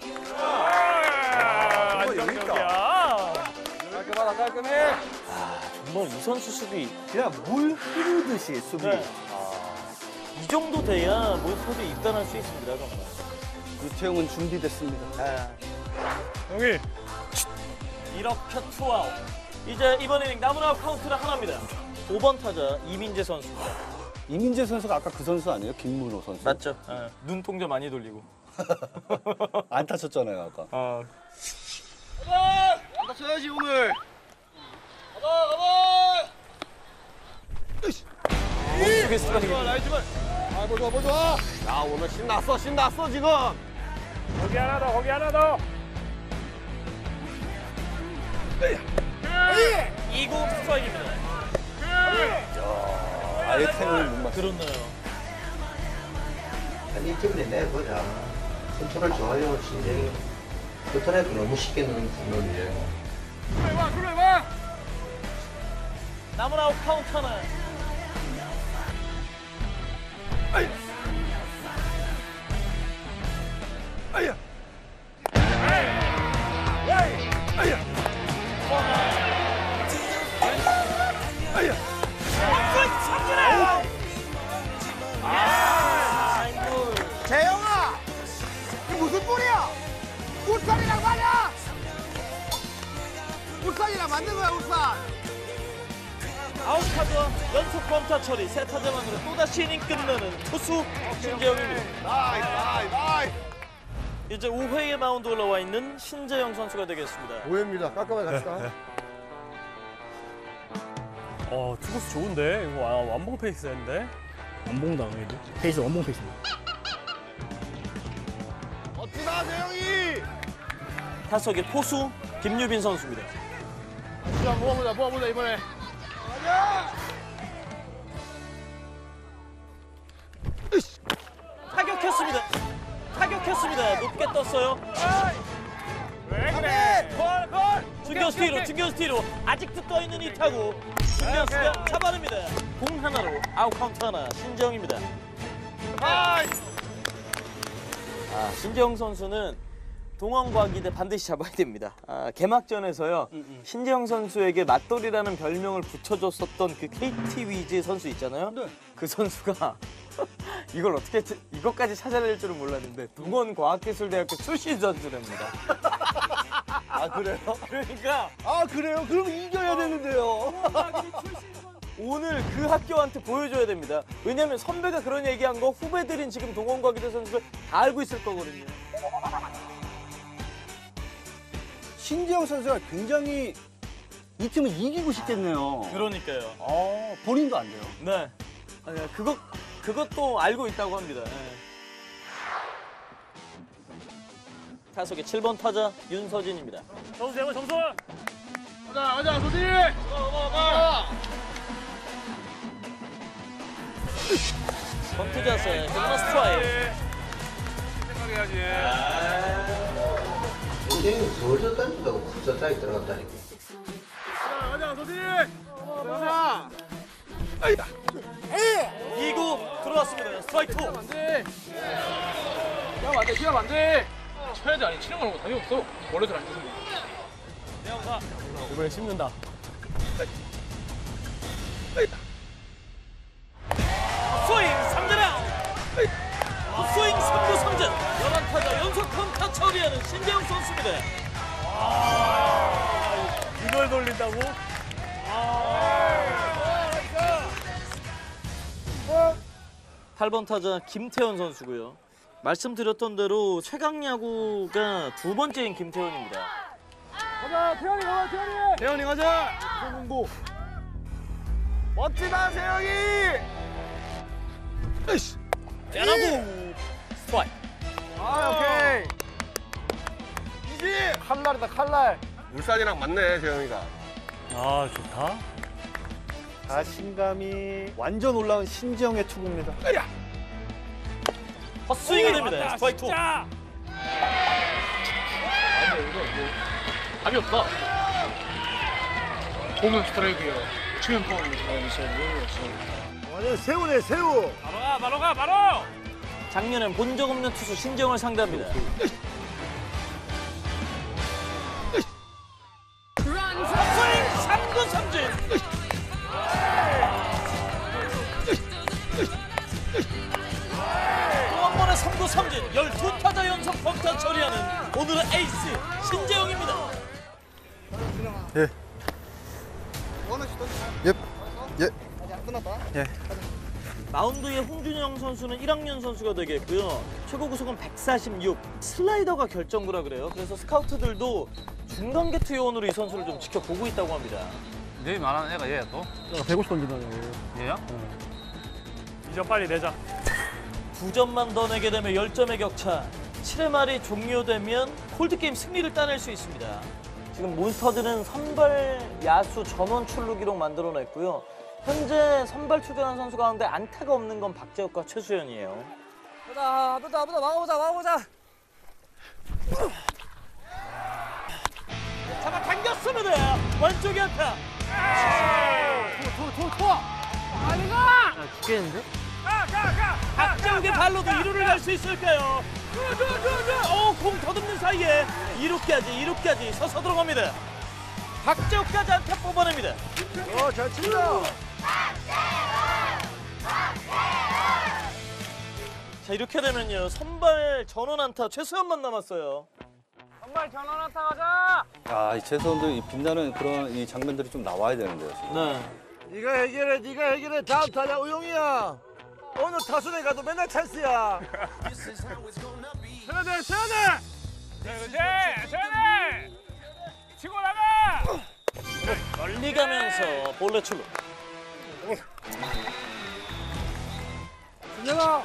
아, 정말 여유 있다. 깔끔하다, 깔끔해! 정말 이 선수 수비 그냥 물 흐르듯이 수비. 네. 이 정도 돼야 몬스터즈 입단할 수 있습니다. 정말. 유태웅은 준비됐습니다. 형이 이렇게 투아웃. 이제 이번 이닝 남은 아웃 카운트는 하나입니다. 오 번 타자 이민재 선수입니다. 이민재 선수가 아까 그 선수 아니에요? 김문호 선수. 맞죠? 네. 눈동자 많이 돌리고. 안 타쳤잖아요, 아까. 아. 나 쳐야지 오늘. 몸속에 스트라이크. 아, 볼 좋아, 볼 좋아. 야, 오늘 신났어, 신났어 지금. 거기 하나 더, 거기 하나 더! 이 구 스트라이크입니다. 아예 태웅을 못 맞췄어. 그렇네요. 이 팀을 내보자. 컨트롤 좋아요, 신재이. 컨트롤 너무 쉽게 넣는 건데. 들어와, 들어와! 남은 아웃 카운트는 재영아, 이게 무슨 뿔이야? 울산이랑 말이야. 울산이랑 맞는 거야, 울산. 아웃 타자 연속 범타 처리 세 타자만으로 또다시 이닝 끝내는 투수 신재영입니다. 나이스, 나이스, 나이스. 이제 오 회에 마운드 올라와 있는 신재영 선수가 되겠습니다. 오 회입니다. 깔끔하게 갑시다. 어, 투구수 좋은데? 이거 와, 완봉 페이스인데? 원봉 당해도 페이스 원봉 페이스입니다. 멋지다, 재영이. 타석의 포수 김유빈 선수입니다. 자, 모아보자, 모아보자 이번에. 타격했습니다. 타격했습니다. 높게 떴어요. 왜 그래? 걸, 걸! 중견수 뒤로, 중견수 뒤로. 아직도 떠있는 이 타구. 중견수가 잡아냅니다. 공 하나로 아웃 카운트 하나. 신재영입니다. 아, 신재영 선수는 동원과기대 반드시 잡아야 됩니다. 아, 개막전에서요. 신재영 선수에게 맞돌이라는 별명을 붙여줬었던 그 케이티 위즈 선수 있잖아요. 네. 그 선수가 이걸 어떻게 치- 이것까지 찾아낼 줄은 몰랐는데 동원과학기술대학교 출신 선수랍니다. 아 그래요? 그러니까 아 그래요? 그럼 이겨야 되는데요. 오늘 그 학교한테 보여줘야 됩니다. 왜냐면 선배가 그런 얘기한 거 후배들인 지금 동원과기대 선수들 다 알고 있을 거거든요. 신지영 선수가 굉장히 이 팀을 이기고 싶겠네요. 그러니까요. 아, 본인도 안 돼요. 네. 아니, 그것 그것도 알고 있다고 합니다. 네. 타석의 칠 번 타자 윤서진입니다. 점수 대고 점수. 가자 가자 소진. 가가 번트 자세, 그러나 스트라이크. 생각해야지. 굉장히 서울서 던진다고 쿨서 짜이 들어갔다니까. 가자 소진. 가자. 이 구 들어왔습니다. 스트라이크 투. 안돼. 기합 안돼 기합 안돼. 쳐야지 아니 치는 거는 답이 없어. 원래도 안 치는 거. 대형사. 이번에 씹는다. 스윙 삼 점 아웃. 스윙 삼 구 삼 진. 열한 타자 연속 평타 처리하는 신재영 선수입니다. 이걸 돌린다고? 팔 번 타자 김태현 선수고요. 말씀드렸던 대로 최강야구가 두 번째인 김태현입니다. 가자 태현이 가자 태현이. 태현이 가자. 송공고. 멋지다 세영이. 대나구 스트라이크. 아 오케이. 이지. 칼날이다 칼날. 울산이랑 맞네 세영이가. 아 좋다. 자신감이 완전 올라온 신지영의 투구입니다. 헛스윙이 됩니다. 스트라이크 투. 아니 이거 뭐 답이 없다. 홈은 스트라이크요. 치면 파울로 완전 새우네, 새우. 바로 가 바로 가 바로. 작년엔 본 적 없는 투수 신재영을 상대합니다. 헛스윙 삼 구 삼 진. 또 한 번의 삼 구 삼 진. 열두 타자 연속 범타 처리하는 오늘의 에이스 신재영입니다. 예. 예. 예. 마운드의 홍준영 선수는 일 학년 선수가 되겠고요. 최고 구속은 백사십육. 슬라이더가 결정구라 그래요. 그래서 스카우트들도 중간 개투 요원으로 이 선수를 좀 지켜보고 있다고 합니다. 네 말하는 애가 얘야 또? 내가 백오십 던진다는 얘야? 이 점 빨리 내자. 두 점만 더 내게 되면 열 점의 격차. 칠 회 말이 종료되면 콜드게임 승리를 따낼 수 있습니다. 지금 몬스터들은 선발 야수 전원 출루 기록 만들어냈고요. 현재 선발 출전한 선수 가운데 안타가 없는 건 박재욱과 최수현이에요. 보자, 보자, 보자, 막아보자, 막아보자. 잡아 당겼습니다. 왼쪽에 안타. 토, 토, 토! 빨리 가! 죽겠는데? 가, 가, 가! 박재욱의 발로도 이 루를 갈 수 있을까요? 줘, 줘, 줘, 줘! 어, 공 더듬는 사이에 이 루까지, 이 루까지 서서 들어갑니다. 박재욱까지 안타 뽑아냅니다. 어, 잘 친다. 자, 이렇게 되면요. 선발 전원 안타 최수현만 남았어요. 정말 전원 안타 가자! 아, 이 최선도 이 빛나는 그런 이 장면들이 좀 나와야 되는데요. 지금. 네. 네가 해결해, 네가 해결해. 다음 타자 우용이야. 오늘 타순에 가도 맨날 찬스야. 쳐야 돼, 쳐야 돼! 그렇지, 쳐야 돼! 치고 나가! 멀리 가면서 볼넷 출루. 내가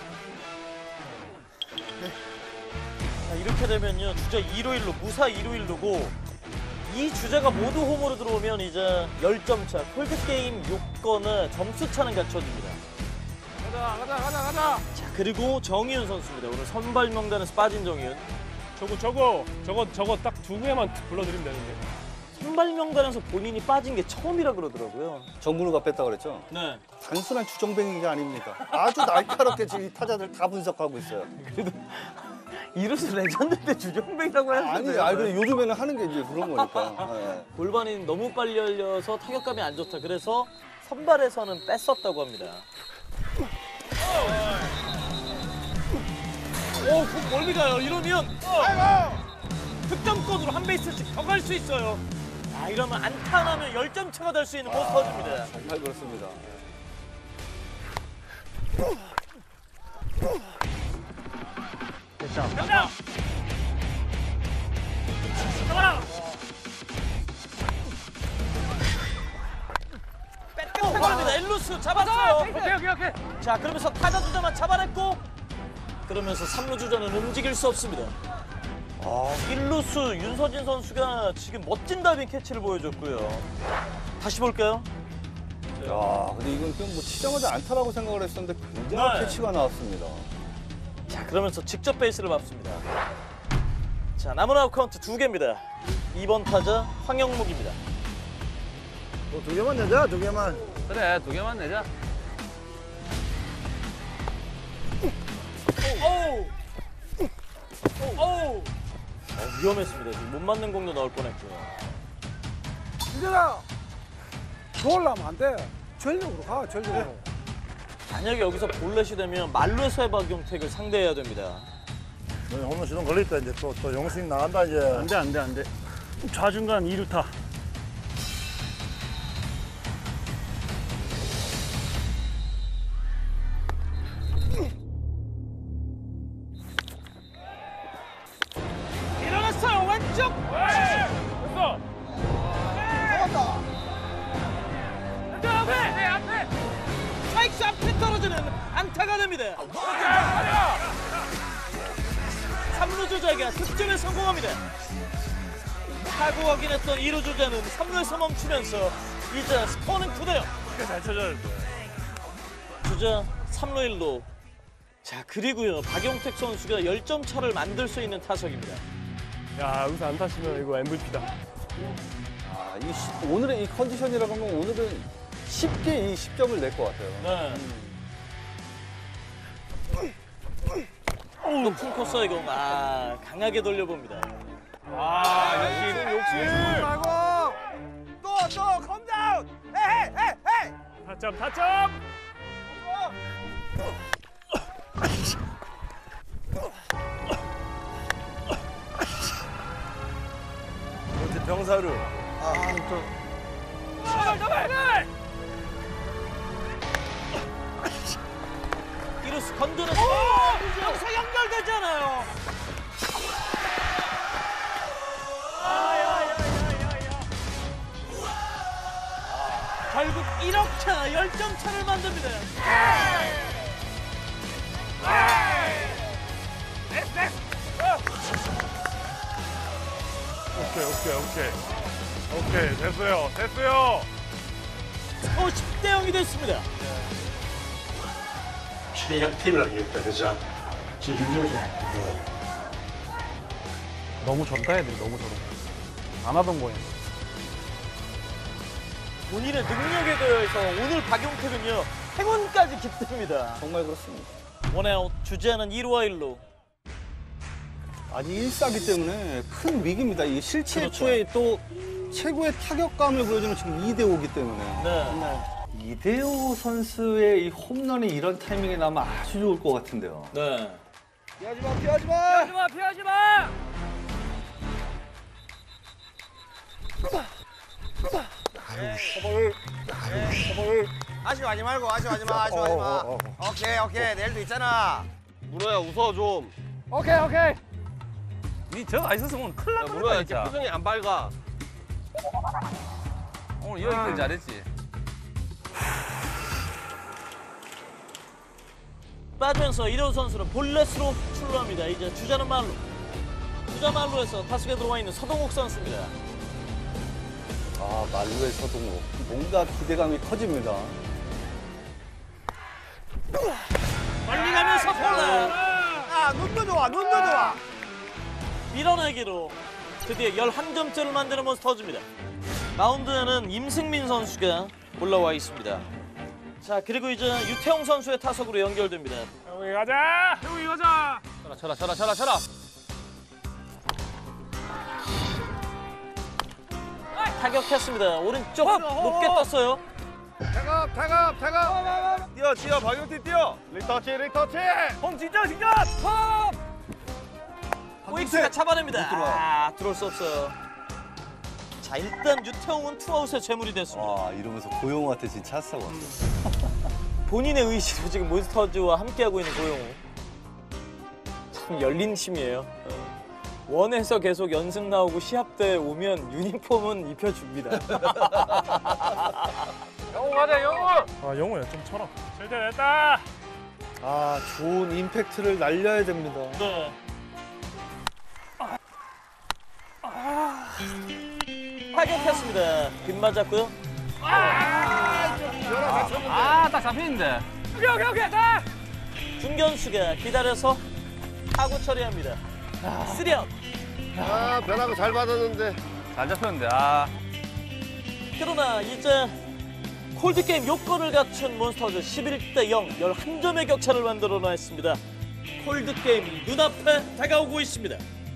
자, 이렇게 되면요. 주자 이 루 일 루, 무사 이 루 일 루고 이 주자가 모두 홈으로 들어오면 이제 십 점 차, 콜드게임 요건에 점수 차는 갖춰집니다. 가자, 가자, 가자, 가자! 자, 그리고 정희윤 선수입니다. 오늘 선발 명단에서 빠진 정희윤. 저거, 저거, 저거, 저거 딱 두 개만 불러드리면 되는데. 선발 명단에서 본인이 빠진 게 처음이라 그러더라고요. 정근우가 뺐다 그랬죠? 네. 단순한 주정뱅이가 아닙니다. 아주 날카롭게 지금 이 타자들 다 분석하고 있어요. 이루스 레전드인데 주정뱅이라고 아니, 했는데. 아니 그래, 요즘에는 하는 게 이제 그런 거니까. 네. 골반이 너무 빨리 열려서 타격감이 안 좋다. 그래서 선발에서는 뺐었다고 합니다. 오, 공 멀리 가요. 이러면 어. 득점권으로 한 베이스씩 더 갈 수 있어요. 아, 이러면 안타 안 하면 열 점 차가 될 수 있는 몬스터즈입니다. 정말 그렇습니다. 가자! 잡아라! 뺏고 갑니다. 일루스 잡았어요. 오케이 오케이 오케이. 자, 그러면서 타자 주자만 잡아냈고 그러면서 삼 루 주자는 움직일 수 없습니다. 아, 일루스 윤서진 선수가 지금 멋진 다이빙 캐치를 보여줬고요. 다시 볼까요? 야, 근데 이건 그냥 뭐 치자마자 안타라고 생각을 했었는데 굉장히 네. 캐치가 나왔습니다. 자, 그러면서 직접 베이스를 밟습니다. 자, 남은 아웃 카운트 두 개입니다. 이 번 타자 황영묵입니다. 뭐 두 개만 내자, 두 개만. 그래 두 개만 내자. 오우! 오우! 어, 위험했습니다. 지금 못 맞는 공도 나올 뻔했고요. 이제가 좋으려면 안 돼. 전력으로 가, 전력으로. 만약에 여기서 볼넷이 되면 말루에서의 박용택을 상대해야 됩니다. 홈런 시동 걸렸다, 이제 또, 또 영수님 나간다, 이제. 안 돼, 안 돼, 안 돼. 좌중간 이 루타. 일어났어요, 왼쪽! 됐어. 잡았다. 그 앞에! 네, 앞에! 스트라이크 앞에 떨어지는 안타가 됩니다. 삼 루 주자가 득점에 성공합니다. 타고 가긴 했던 이 루 주자는 삼 루에서 멈추면서 이제 스코어는 구 대 영. 잘 쳐줘야 돼. 주자 삼 루 일 루. 자, 그리고요, 박용택 선수가 열 점 차를 만들 수 있는 타석입니다. 야, 여기서 안 타시면 이거 엠브이피다. 아, 이 시- 오늘의 이 컨디션이라고 하면 오늘은 쉽게 이 십 점을 낼 것 같아요. 네. 높은 코스의 공, 아, 강하게 돌려봅니다. 아 역시 역시. 말고. 또, 또, 컴다운. 헤이, 헤이, 헤이. 타점, 타점! 어째 병사를. 아, 또. 잡아, 잡아! 이루스 건드렸어. 여기서 연결되잖아요. 결국 일 억 차, 열 점 차를 만듭니다. 오케이, 오케이, 오케이. 오케이, 됐어요, 됐어요! 스코어 십 대 영이 됐습니다. 최약 팀을 하겠다, 그죠? 지금 힘들죠? 너무 졌다, 애들이 너무 졌다. 안 하던 거예요. 본인의 능력에 대해서 오늘 박용택은요, 행운까지 깃듭니다. 정말 그렇습니다. 원아웃, 주자는 일 루와 일 루. 아직 일 사기 때문에 큰 위기입니다. 이 실체초에 또 최고의 타격감을 보여주는 지금 이 대 오기 때문에. 네. 이대호 선수의 이 홈런이 이런 타이밍에 나면 아주 좋을 것 같은데요. 네. 피하지 마, 피하지 마. 피하지 마 피하지 마. 허벌. 허벌. 아쉬워하지 말고 아쉬워하지 마 아쉬워하지 마. 어, 어, 어, 오케이 오케이 내일도 있잖아. 문호야, 웃어 좀. 오케이 오케이. 니 저가 있었으면 큰일 날 문호야 이렇게 뻔했다. 표정이 안 밝아. 오늘 여기까지 잘했지. 빠지면서 이대호 선수는 볼넷으로 출루합니다. 이제 주자는 말루. 주자 말루에서 타석에 들어와 있는 서동욱 선수입니다. 아, 말루의 서동욱. 뭔가 기대감이 커집니다. 멀리 가면서 볼넷. 아 눈도 좋아 눈도 좋아. 밀어내기로 드디어 열한 점째를 만드는 몬스터즈입니다. 마운드에는 임승민 선수가 올라와 있습니다. 자, 그리고 이제 유태용 선수의 타석으로 연결됩니다. 형이 가자! 형이 가자! 쳐라 쳐라 쳐라 쳐라 쳐라. 타격했습니다. 오른쪽 높게 떴어요. 태갑, 태갑, 태갑. 뛰어, 뛰어, 박용태 뛰어! 리터치, 리터치! 홈 진짜, 진짜. 홈. 오익수가 잡아냅니다. 아, 들어올 수 없어요. 자, 일단 유태웅은 투아웃의 재물이 됐습니다. 와, 이러면서 고용호한테 지금 찬스가 왔어. 본인의 의지로 지금 몬스터즈와 함께하고 있는 고용호. 참 열린 팀이에요. 원에서 계속 연승 나오고 시합대에 오면 유니폼은 입혀줍니다. 영호 가자, 영호! 아 영호야 좀 쳐라. 절대 됐다. 아, 좋은 임팩트를 날려야 됩니다. 네. 타격했습니다. 빗 맞았고요. 아, 딱 잡히는데. 오케이, 오케이, 오케이, 딱! 중견수가 기다려서 타구 처리합니다. 쓰리아웃. 아 변화구 잘 받았는데. 잘 잡혔는데, 아. 그러나 이제 콜드게임 요건을 갖춘 몬스터즈 십일 대 영, 열한 점의 격차를 만들어냈습니다. 콜드게임 눈앞에 다가오고 있습니다.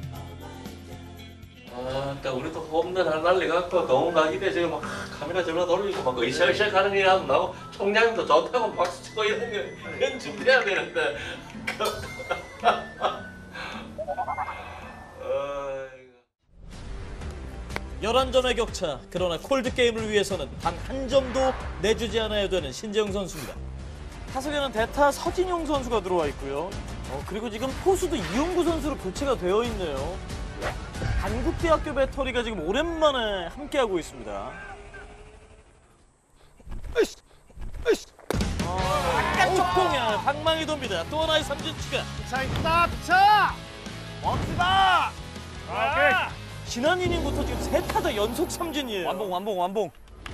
아, 딱 우리 또 홈런 하나 날려갖고 너무 가기대 지금 막 카메라 전화 돌리고 막 으쌰으쌰 가는 게 하고 나고 총장님도 좋다고 박수 치고 이런 게 연습해야 되는데. 열한 점의 격차. 그러나 콜드게임을 위해서는 단 한 점도 내주지 않아야 되는 신재영 선수입니다. 타석에는 대타 서진용 선수가 들어와 있고요. 어, 그리고 지금 포수도 이용구 선수로 교체가 되어 있네요. 한국대학교 배터리가 지금 오랜만에 함께하고 있습니다. 어, 바깥쪽 공에 방망이 돕니다. 또 하나의 삼진 추가. 자 있다 차. 멋지다. 오케이. 지난 이닝부터 지금 세 타자 연속 삼진이에요. 완봉, 완봉, 완봉.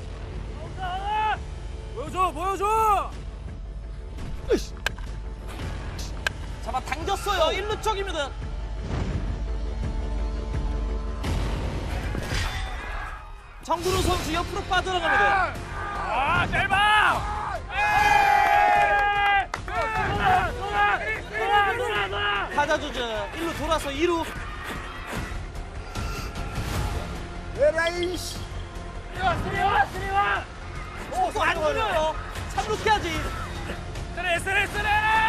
보여줘, 보여줘! 잡아 당겼어요. 일 루 쪽입니다. 정근우 선수 옆으로 빠져나갑니다. 아, 짧아! 타자 주자 일 루 돌아서 이 루. 에라이씨. 스리와, 스리와! 오, 안 들려요. 삼 루까지. 스리, 스리, 스리!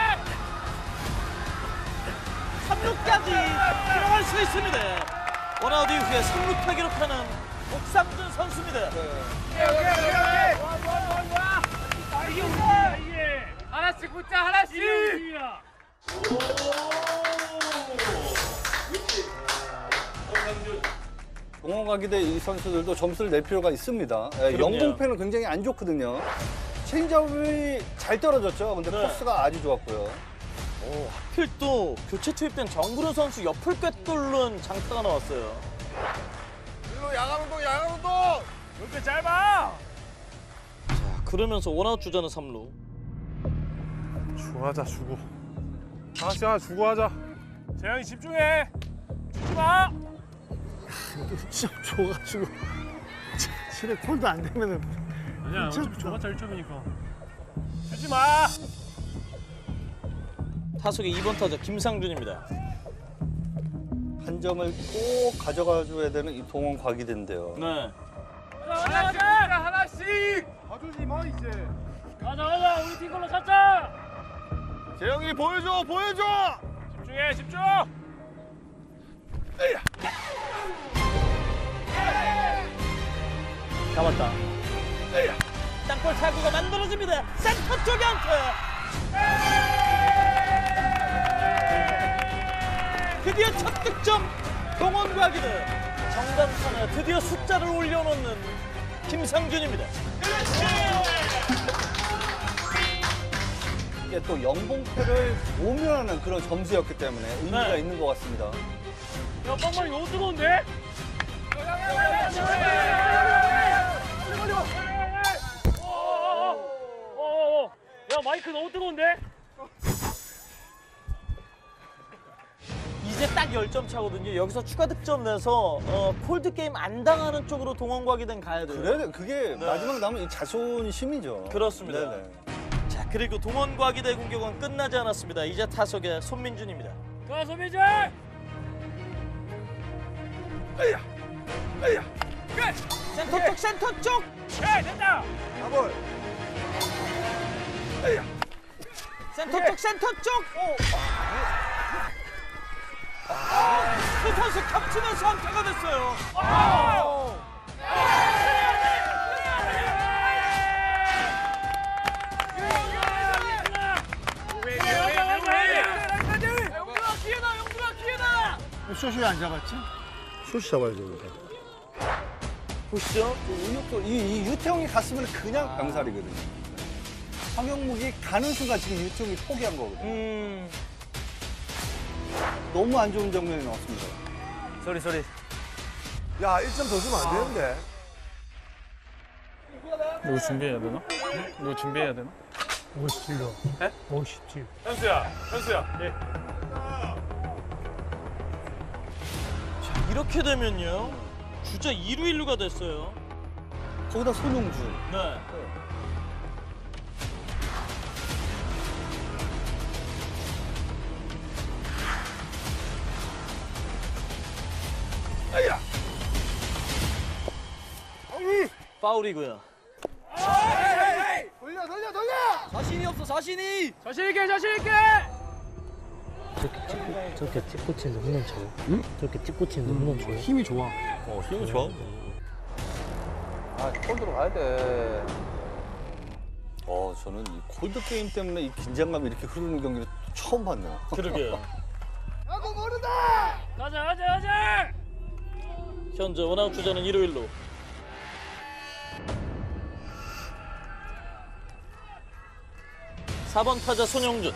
삼 루까지 들어갈 수 있습니다. 원아웃 이후에 삼 루타 기록하는 옥삼준 선수입니다. 하나씩 붙자, 하나씩! 동원가기대 이 선수들도 점수를 낼 필요가 있습니다. 예, 그럼요. 영봉패는 굉장히 안 좋거든요. 체인지업이 잘 떨어졌죠. 근데 네. 코스가 아주 좋았고요. 오, 하필 또 교체 투입된 정근우 선수 옆을 꿰뚫는 장타가 나왔어요. 일로 야간 운동 야간 운동. 이렇게 짧아. 자, 그러면서 원아웃 주자는 삼 루. 주고하자 주고. 다 같이 하나 주고 하자. 재영이 집중해. 주지 마. 시험 줘가지고 실에 콜도 안 되면은 아니야 어차피 줘봤자 일 점이니까. 주지 마. 타석의 이 번 타자 김상준입니다. 한 점을 꼭 가져가줘야 되는 이 동원 과기대인데요. 네. 하나씩 붙자, 하나씩! 봐주지 마 이제. 가자, 가자! 우리 팀 걸로 찾자! 재영이 보여줘 보여줘. 집중해 집중. 잡았다. 땅볼 타구가 만들어집니다. 센터 쪽에 안타. 드디어 첫 득점. 동원과기대 정답판에 드디어 숫자를 올려놓는 김상준입니다. 이게 또 영봉패를 모면하는 그런 점수였기 때문에 의미가 네. 있는 것 같습니다. 야, 빵빵이 너무 뜨거운데? 어어어어! 야, 마이크 너무 뜨거운데? 이제 딱 열 점 차거든요. 여기서 추가 득점 내서 어, 콜드 게임 안 당하는 쪽으로 동원과기대는 가야 돼요. 그래 그게 마지막 남은 이 자존심이죠. 그렇습니다. 네네. 자, 그리고 동원과기대 공격은 끝나지 않았습니다. 이제 타석의 손민준입니다. 자, 소민준! 센터 쪽, 센터 쪽. 야, 됐다! 가볼. 센터 쪽, 센터 쪽. 두 선수 겹치면서 안타가 됐어요. 영준아 기회다, 영준아 기회다. 숏이 안 잡았지? 슛 잡아야죠. 이거. 보시죠. 이, 이, 이 유태형이 갔으면 그냥 병살이거든요. 황영묵이 가는 순간 지금 유태형이 포기한 거거든요. 음. 너무 안 좋은 장면이 나왔습니다. 소리 소리. 야, 일 점 더 주면 안 되는데. 누구 준비해야 되나? 누구 준비해야 되나? 오십칠로. 에? 오십칠. 현수야, 현수야. 예. 자, 이렇게 되면요. 주자 이 루 일 루가 됐어요. 거기다 손용주. 네. 아야. 파울이고요. 돌려, 돌려, 돌려. 자신이 없어, 자신이. 자신 있게, 자신 있게. 저렇게 찍고 치는 홈런 쳐요? 응? 저렇게 찍고 치는 홈런 쳐요? 힘이 좋아. 어, 힘이 좋아. 아, 콜드로 가야 돼. 어, 저는 이 콜드 게임 때문에 이 긴장감이 이렇게 흐르는 경기를 처음 봤네요. 그러게요. 아고 모른다. 가자, 가자, 가자. 현재 원아웃 주자는 일 루 일 루. 사 번 타자 손영준.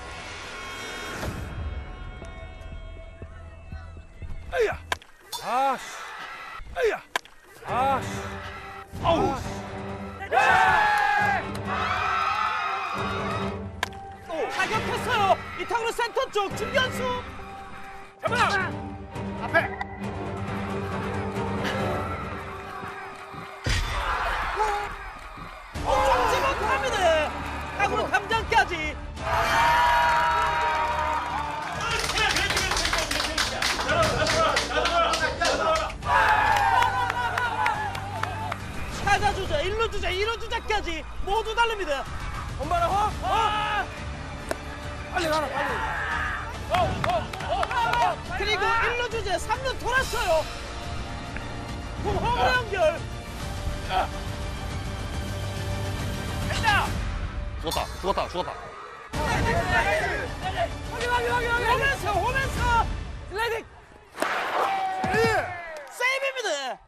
아야. 아, 씨. 아야. 아, 씨. 아우. 또 타격했어요. 이 타구는 센터 쪽 중견수. 잡아. 앞에. 잡지 못합니다. 타구는 담장까지. 타자 주자, 일 루 주자, 이 루 주자까지 모두 달립니다. 엄마라 호! 호! 빨리 가라, 빨리. 그리고 일 루 주자 삼 루 돌았어요. 홈 홈으로 연결. 죽었다, 죽었다, 죽었다. 확인 확인 확인 확인. 홈에서 홈에서 슬라이딩. 세이브입니다.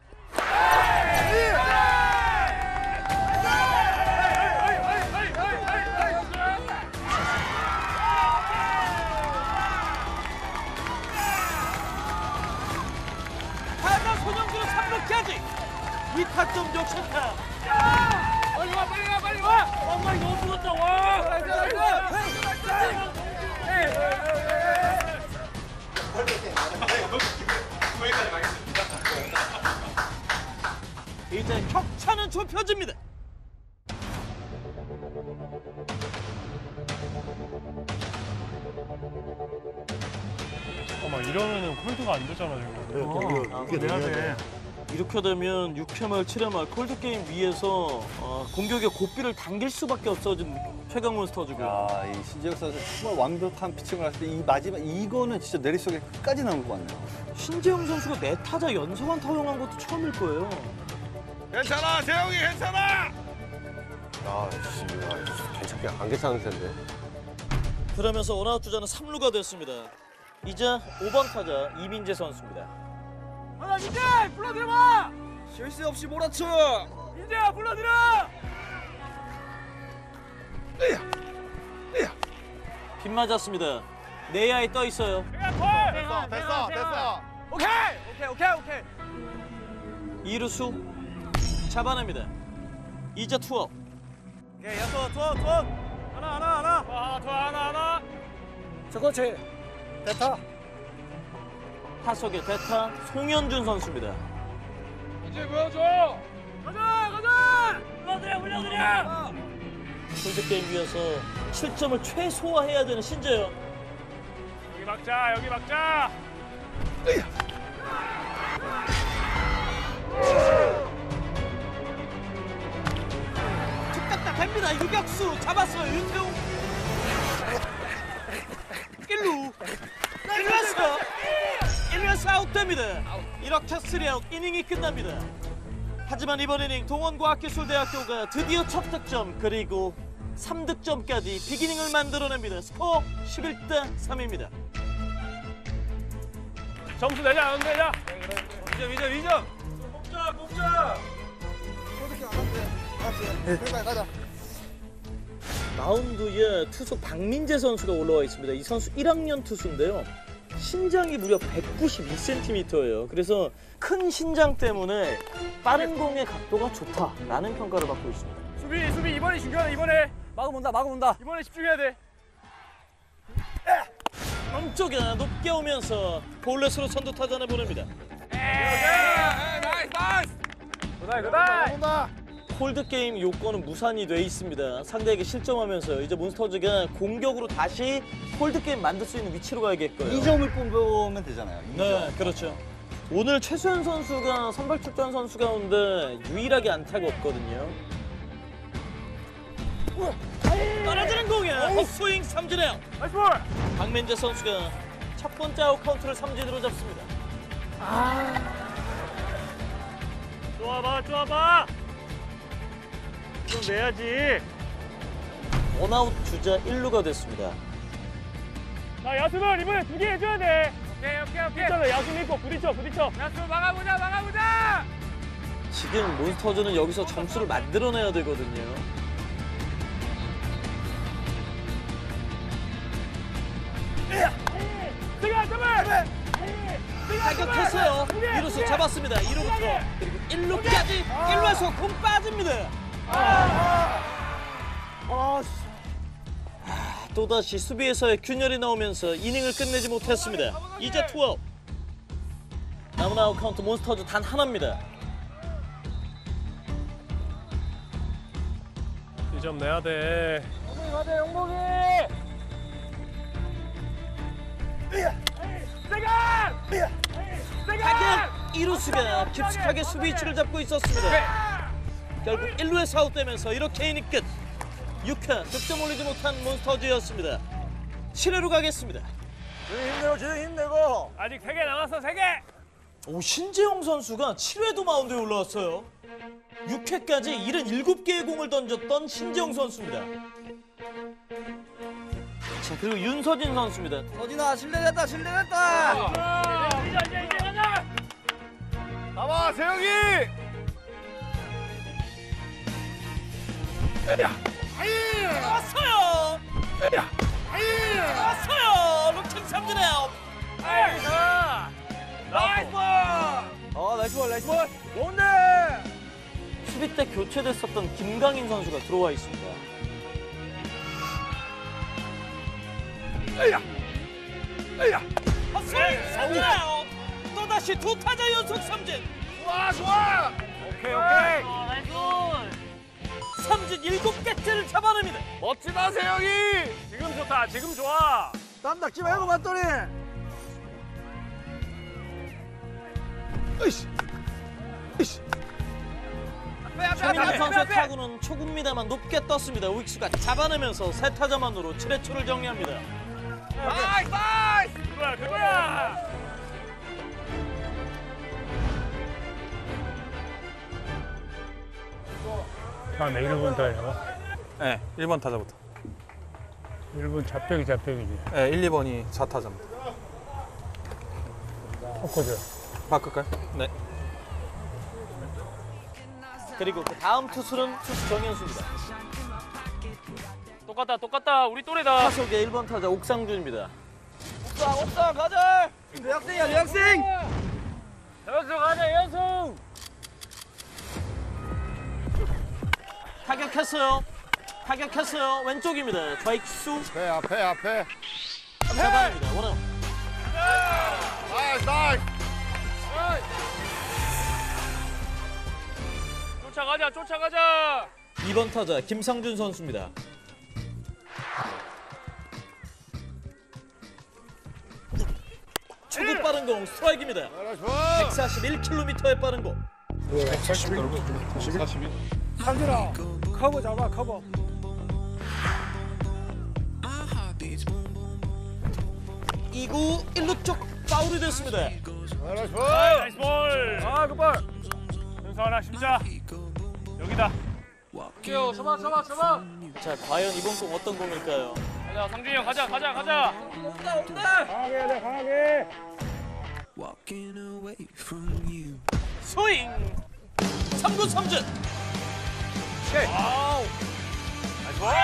타자 손영준은 삼 루까지. 위타점 적시타. 빨리 와, 빨리 와, 빨리 와. 엄마 너무 죽었다. 와. 이제 격차는 좁혀집니다. 잠깐만, 이러면은 콜드가 안 되잖아, 지금. 이게 내야 돼. 이렇게 되면 육 회 말 칠 회 말 콜드 게임 위에서 어, 공격의 고삐를 당길 수밖에 없어진 최강 몬스터즈고요. 야, 이 신재혁 선수 정말 완벽한 피칭을 했을 때 이 마지막 이거는 진짜 내리속에 끝까지 나온 것 같네요. 신재영 선수가 네 타자 연속안 타용한 것도 처음일 거예요. 괜찮아, 재영이 괜찮아. 아, 씨, 아, 괜찮게 안 괜찮을 텐데. 그러면서 원아웃 주자는 삼 루가 됐습니다. 이제 오 번 타자 이민재 선수입니다. 하나, 민재, 불러들어봐. 실수 없이 몰아쳐. 민재야, 불러들어. 빗 맞았습니다. 내야에 떠 있어요. 됐어, 됐어, 됐어. 오케이, 오케이, 오케이, 오케이. 이루수 잡아냅니다. 이제 투업. 오케이, 여섯, 투어, 투어. 하나, 하나, 하나. 하나, 투어, 하나, 하나. 저거지. 됐다. 타석의 대타 송현준 선수입니다. 이제 보여줘. 가자, 가자. 불러들여, 불러들여. 콜드게임 위해서 실점을 최소화해야 되는 신재영. 여기 막자, 여기 막자. 툭딱딱합니다. 유격수 잡았어요. 윤태웅. 일 루. 일 루 왔어. 아웃됩니다. 이렇게 쓰리아웃 이닝이 끝납니다. 하지만 이번 이닝 동원과학기술대학교가 드디어 첫 득점 그리고 삼 득점까지 비기닝을 만들어냅니다. 스코어 십일 대 삼입니다. 점수 내자, 안 내자. 이점 이 점, 이 점. 뽑자, 뽑자. 마운드에 투수 박민재 선수가 올라와 있습니다. 이 선수 일 학년 투수인데요. 신장이 무려 백구십이 센티미터예요. 그래서 큰 신장 때문에 빠른 공의 각도가 좋다라는 평가를 받고 있습니다. 수비, 수비 이번이 중요하다. 이번에 막아본다, 막아본다. 이번에 집중해야 돼. 엄쪽에 높게 오면서 볼넷으로 선두 타잔을 보냅니다. 나이스, 나이스. 그다이, 그다이. 홀드 게임 요건은 무산이 돼 있습니다. 상대에게 실점하면서 이제 몬스터즈가 공격으로 다시 홀드 게임 만들 수 있는 위치로 가야겠고요. 이 점을 뽑으면 되잖아요. 이 네, 점. 그렇죠. 오늘 최수현 선수가 선발 출전 선수 가운데 유일하게 안타가 없거든요. 떨어지는 공에 헛스윙 삼진에요. 나이스 볼. 박민재 선수가 첫 번째 아웃 카운트를 삼진으로 잡습니다. 좋아봐, 좋아봐. 좀 내야지. 원아웃 주자 일 루가 됐습니다. 자, 야수는 이번에 두 개 해줘야 돼. 오케이, 오케이, 오케이. 있잖아, 야수 믿고 부딪혀, 부딪혀. 야수 막아보자, 막아보자. 지금 몬스터즈는 여기서 점수를 만들어내야 되거든요. 세게 잡아. 타격했어요. 이 루수 잡았습니다. 이 루부터 그리고 일 루까지 일 루에서 공 빠집니다. 아, 또다시 수비에서의 균열이 나오면서 이닝을 끝내지 못했습니다. 이제 투아웃. 남은 아웃 카운트 몬스터즈 단 하나입니다. 이 점 내야 돼. 용복이 가자, 용복이. 타격 이 루수가 깊숙하게 수비 위치를 잡고 있었습니다. 결국 일 루에서 아웃되면서 이렇게 이닝 끝. 육 회 득점 올리지 못한 몬스터즈였습니다. 칠 회로 가겠습니다. 지금 힘내고, 지금 힘내고. 아직 세 개 남았어, 세 개. 오, 신재영 선수가 칠 회도 마운드에 올라왔어요. 육 회까지 칠십칠 개의 공을 던졌던 신재영 선수입니다. 자, 그리고 윤서진 선수입니다. 서진아, 실례됐다, 실례됐다. 이제 이제 이제 가자. 나와, 세영이. 왔어요. 왔어요. 루킹 삼진 아웃. 나이스. 나이스 볼. 어, 나이스 볼, 나이스 볼. 좋은데. 수비 때 교체됐었던 김강인 선수가 들어와 있습니다. 에야. 에야. 헛스윙 삼진 아웃. 또다시 두 타자 연속 삼진. 좋아, 좋아. 오케이, 오케이. 나이스 볼. 삼진 일곱 개째를 잡아냅니다. 멋지다, 세영이. 지금 좋다, 지금 좋아. 땀 닦지 말고 맞더니. 으이씨. 으이씨. 최민환 선수의 타구는 초구입니다만 높게 떴습니다. 우익수가 잡아내면서 세 타자만으로 칠 회 초를 정리합니다. 나이스, 나이스. 그거야, 그거야. 다음에 일 번 타자고? 네, 일 번 타자부터. 일 번 잡백이 잡백이지. 네, 일, 이 번이 사 타자입니다. 포커죠. 바꿀까요? 네. 그리고 그 다음 투수는 투수 정현수입니다. 똑같다, 똑같다. 우리 또래다. 타석의 일 번 타자 옥상준입니다. 옥상, 옥상, 가자. 대학생이야, 대학생. 연수 가자, 연수. 타격했어요. 타격했어요. 왼쪽입니다. 좌익수 앞에 앞에 앞에. 잡아냅니다. 원아웃. 나이스 나이스. 쫓아가자, 쫓아가자. 이 번 타자 김상준 선수입니다. 초구 빠른 공 스트라이크입니다. 백사십일 킬로미터의 빠른 공. 상준아, 커버 잡아, 커버. 이 구 일 루 쪽 파울이 됐습니다. 나이스 볼! 나이스 볼! 아, 굿볼! 현수 하나 심자. 여기다. 뛰어, 잡아, 잡아, 잡아. 자, 과연 이번 공 어떤 공일까요? 가자, 상준이 형, 가자, 가자, 가자. 온다 온다. 강하게 해야 돼, 강하게. 스윙! 삼 구 삼 진! 오케이. 와우! 나이스 볼!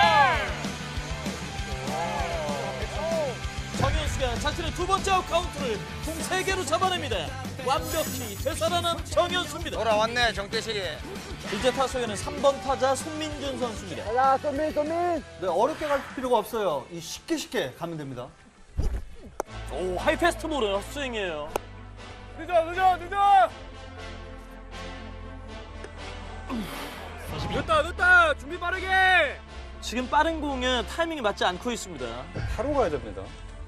정현수가 자신의 두 번째 아웃 카운트를 공 세 개로 잡아냅니다. 완벽히 되살아난 정현수입니다. 돌아왔네 정태식이. 이제 타석에는 삼 번 타자 손민준 선수입니다. 자, 손민 손민. 네, 어렵게 갈 필요가 없어요. 이 쉽게 쉽게 가면 됩니다. 오, 하이 패스트 볼을 스윙이에요. 늦어, 늦어, 늦어! 늦다, 늦다! 준비 빠르게! 지금 빠른 공에 타이밍이 맞지 않고 있습니다. 바로 가야 됩니다.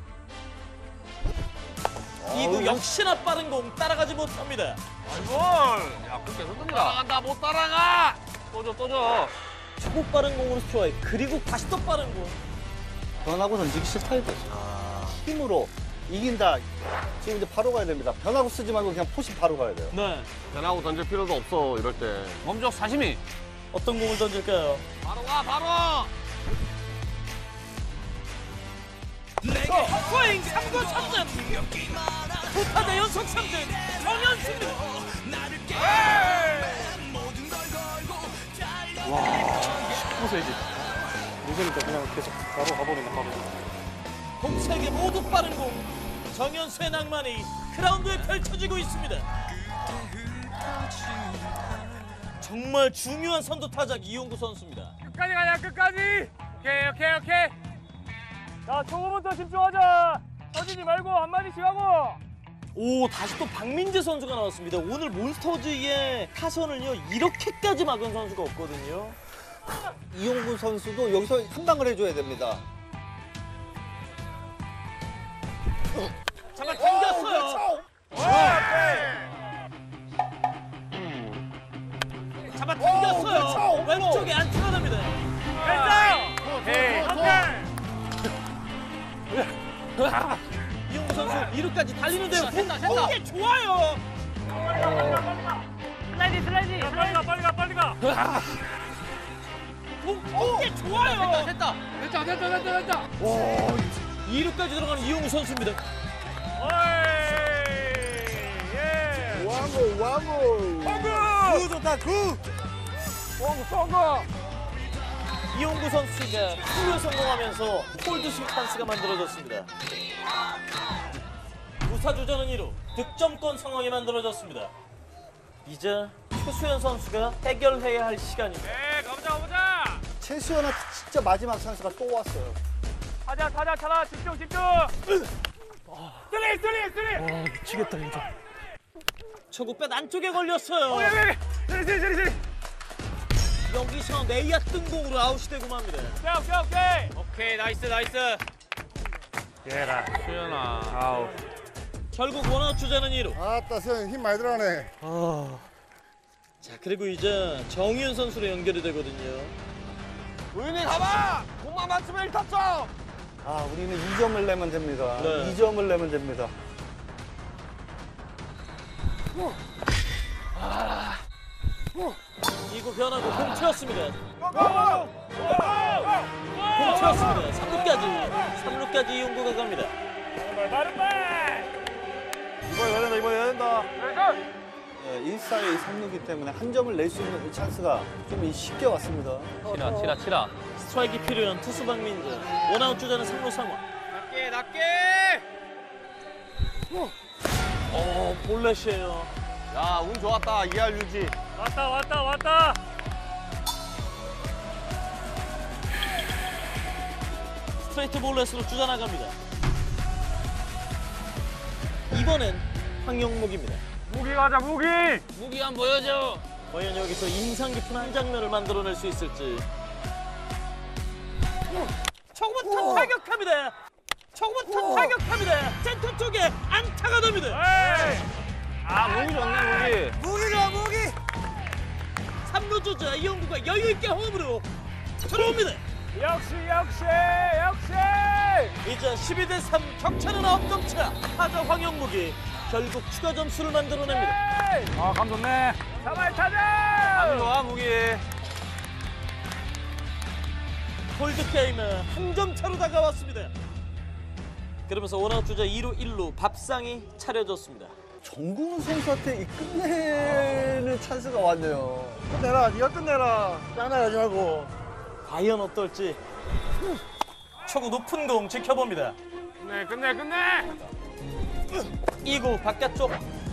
이 구 역시나 빠른 공 따라가지 못합니다. 볼! 야, 그렇게 흔든다. 따라간다, 못 따라가! 또 줘, 또 줘. 초고 빠른 공으로 스트라이크, 그리고 다시 또 빠른 공. 변하고 던지기 스타일이죠. 힘으로 이긴다. 지금 이제 바로 가야 됩니다. 변하고 쓰지 말고 그냥 포시 바로 가야 돼요. 네. 변하고 던질 필요도 없어, 이럴 때. 몸쪽 사심이. 어떤 공을 던질까요? 바로 가, 바로! 스윙 삼 구 삼 진! 두 타자 연속 삼 진! 정현수입니다. 이제니까 그냥 계속 바로 가버리네 바로. 공 세 개 모두 빠른 공. 정현수의 낭만이 크라운드에 펼쳐지고 있습니다. 정말 중요한 선두 타자 이용구 선수입니다. 끝까지 가자, 끝까지! 오케이, 오케이, 오케이. 자, 초구부터 집중하자. 터지지 말고 한마디씩 하고. 오, 다시 또 박민재 선수가 나왔습니다. 오늘 몬스터즈의 타선을요 이렇게까지 막은 선수가 없거든요. 이용구 선수도 여기서 한 방을 해줘야 됩니다. 잠깐 당겼어요. 잡아 당겼어요. 왼쪽에 안타가 납니다. 됐어! 오케이. 이용구 선수 이 루까지 달리는데요. 됐다, 됐다. 이게 좋아요. 슬라이드, 슬라이드. 빨리 가, 빨리 가, 빨리 가. 이게 좋아요. 됐다, 됐다, 됐다, 됐다, 됐다. 이 루까지 들어가는 이용구 선수입니다. 예. 와모 와모. 구 좋다, 구. 뻥 뻥거. 이용구 선수가 투에 성공하면서 홀드스윙 찬스가 만들어졌습니다. 무사주전은 이 루, 득점권 상황이 만들어졌습니다. 이제 최수현 선수가 해결해야 할 시간입니다. 네, 가보자, 가보자. 최수현한테 진짜 마지막 찬스가 또 왔어요. 타자, 타자, 타자, 집중, 집중. 슬리, 슬리, 슬리. 와, 미치겠다 진짜. 초구 뼈 안쪽에 걸렸어요. 오케이, 오케이, 슬리, 슬리, 슬리, 슬리. 여기서 내야 뜬공으로 아웃이 되고 맙니다. 오케이, 오케이, 오케이. 오케이, 나이스, 나이스. 얘라, 수연아. 아우. 결국 원아웃 주자는 이 루. 아따 수현 힘 많이 들어가네. 자, 그리고 이제 정희윤 선수로 연결이 되거든요. 우윤이 가봐. 공만 맞추면 일 타점. 아, 우리는 이 점을 내면 됩니다. 네. 이 점을 내면 됩니다. 이 구 변하고 공 채웠습니다. 공 채웠습니다. 삼 루까지. 삼 루까지 이용구가 갑니다. 바로 빨. 이번에 해야 된다 이번에 해야 된다. 네, 일 사에 삼 루이기 때문에 한 점을 낼 수 있는 이 찬스가 좀 쉽게 왔습니다. 치라, 치라, 치라. 스트라이크 필요한 투수 박민재. 원아웃 주자는 삼 루 상황. 낮게, 낮게. 어, 볼넷이에요. 야, 운 좋았다. 이 할 유지. 왔다, 왔다, 왔다. 스트레이트 볼넷으로 주자 나갑니다. 이번엔 황영목입니다. 무기 가자, 무기. 무기 한번 보여줘. 과연 여기서 인상 깊은 한 장면을 만들어낼 수 있을지. 초구부터 타격합니다. 초구부터 타격합니다. 센터 쪽에 안타가 됩니다. 에이. 아, 무기 좋네, 무기. 무기가 무기. 삼 루 주자 이용구가 여유 있게 홈으로 들어옵니다. 역시, 역시, 역시. 이제 십이 대 삼 격차는 아홉 점 차. 타자 황영목이 결국 추가 점수를 만들어냅니다. 아, 감 좋네. 사발 타자! 안 좋아, 무기. 콜드게임은 한 점 차로 다가왔습니다. 그러면서 원아웃 주자 이 루 일 루 밥상이 차려졌습니다. 정근우 선수한테 이 끝내는 찬스가 왔네요. 끝내라, 네가 끝내라. 짱나가지 말고. 과연 어떨지. 초구 높은 공 지켜봅니다. 끝내, 끝내, 끝내! 이 구 바깥쪽.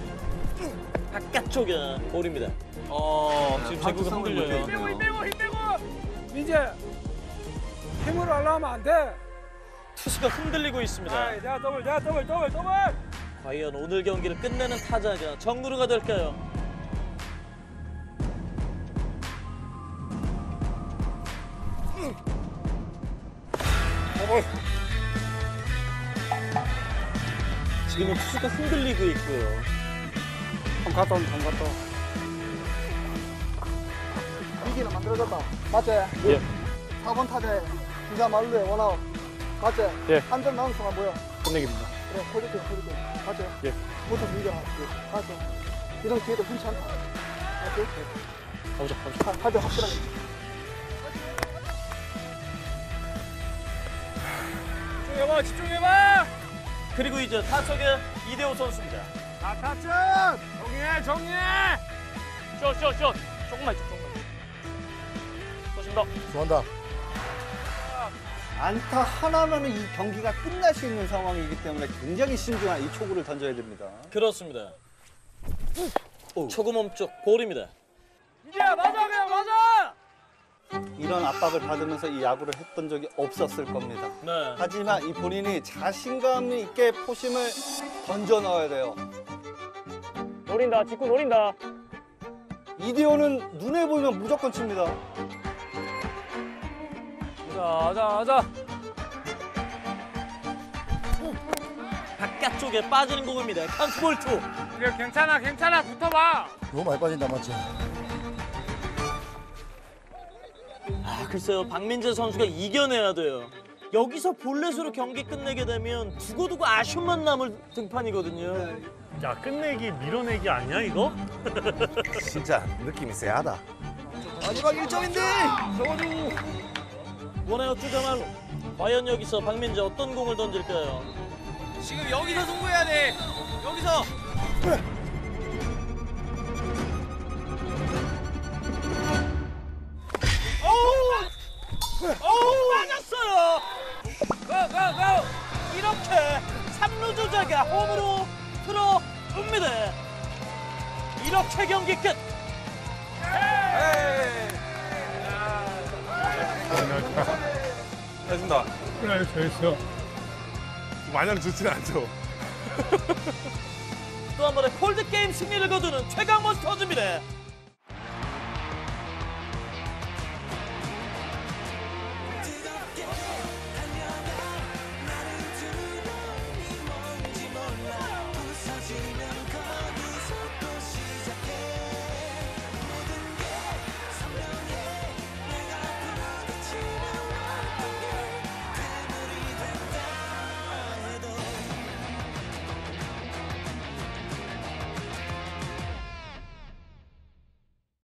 바깥쪽에 볼입니다. 어, 지금 제구가 흔들려요. 힘 빼고, 힘 빼고, 힘 빼고! 민재, 힘으로 하려면 안 돼. 투수가 흔들리고 있습니다. 아, 내가 더블, 내가 더블, 더블, 더블! 과연 오늘 경기를 끝내는 타자가 정근우가 될까요? 지금은 투수가 흔들리고 있고요. 한 갔다 온다, 한 갔다. 위기는 만들어졌다. 맞지? 예. 사 번 타자에 기가 말루에 원아웃. 맞지? 예. 한 점 나오는 순간 뭐야? 끝내기입니다. 그래, 콜드게임, 콜드게임. 맞지? 예. 모두 밀려나. 맞지? 이런 기회도 흔치 않다. 맞지? 가보자, 가보자. 할 때 확실하게. 집중해봐, 집중해봐! 그리고 이제 타석의 이대호 선수입니다. 다 타점! 정리해, 정리해! 슛, 슛, 슛! 조금만 있죠, 조금만. 좋습니다. 좋아한다. 안타 하나면은 이 경기가 끝날 수 있는 상황이기 때문에 굉장히 신중한 이 초구를 던져야 됩니다. 그렇습니다. 초구 몸쪽 볼입니다. 민재야, 맞아, 그냥 맞아! 이런 압박을 받으면서 이 야구를 했던 적이 없었을 겁니다. 네. 하지만 이 본인이 자신감 있게 포심을 던져 넣어야 돼요. 노린다, 직구 노린다. 이대호는 눈에 보이면 무조건 칩니다. 자, 자, 자. 바깥쪽에 빠지는 공입니다. 카운트 볼 투. 그래, 괜찮아, 괜찮아. 붙어봐. 너무 많이 빠진다, 맞지? 아, 글쎄요. 박민재 선수가 이겨내야 돼요. 여기서 볼넷으로 경기 끝내게 되면 두고두고 아쉬움만 남을 등판이거든요. 야, 끝내기, 밀어내기 아니야, 이거? 진짜 느낌이 쎄하다. 마지막 일 점인데. 원아웃 주자 말로. 과연 여기서 박민재 어떤 공을 던질까요? 지금 여기서 승부해야 돼. 여기서. 오, 맞았어요. 고, 고, 고. 이렇게 삼 루 주자가 홈으로 들어옵니다. 이렇게 경기 끝. 했습니다. 그래, 됐어. 마냥 좋지는 않죠. 또 한 번의 콜드 게임 승리를 거두는 최강 몬스터즈입니다.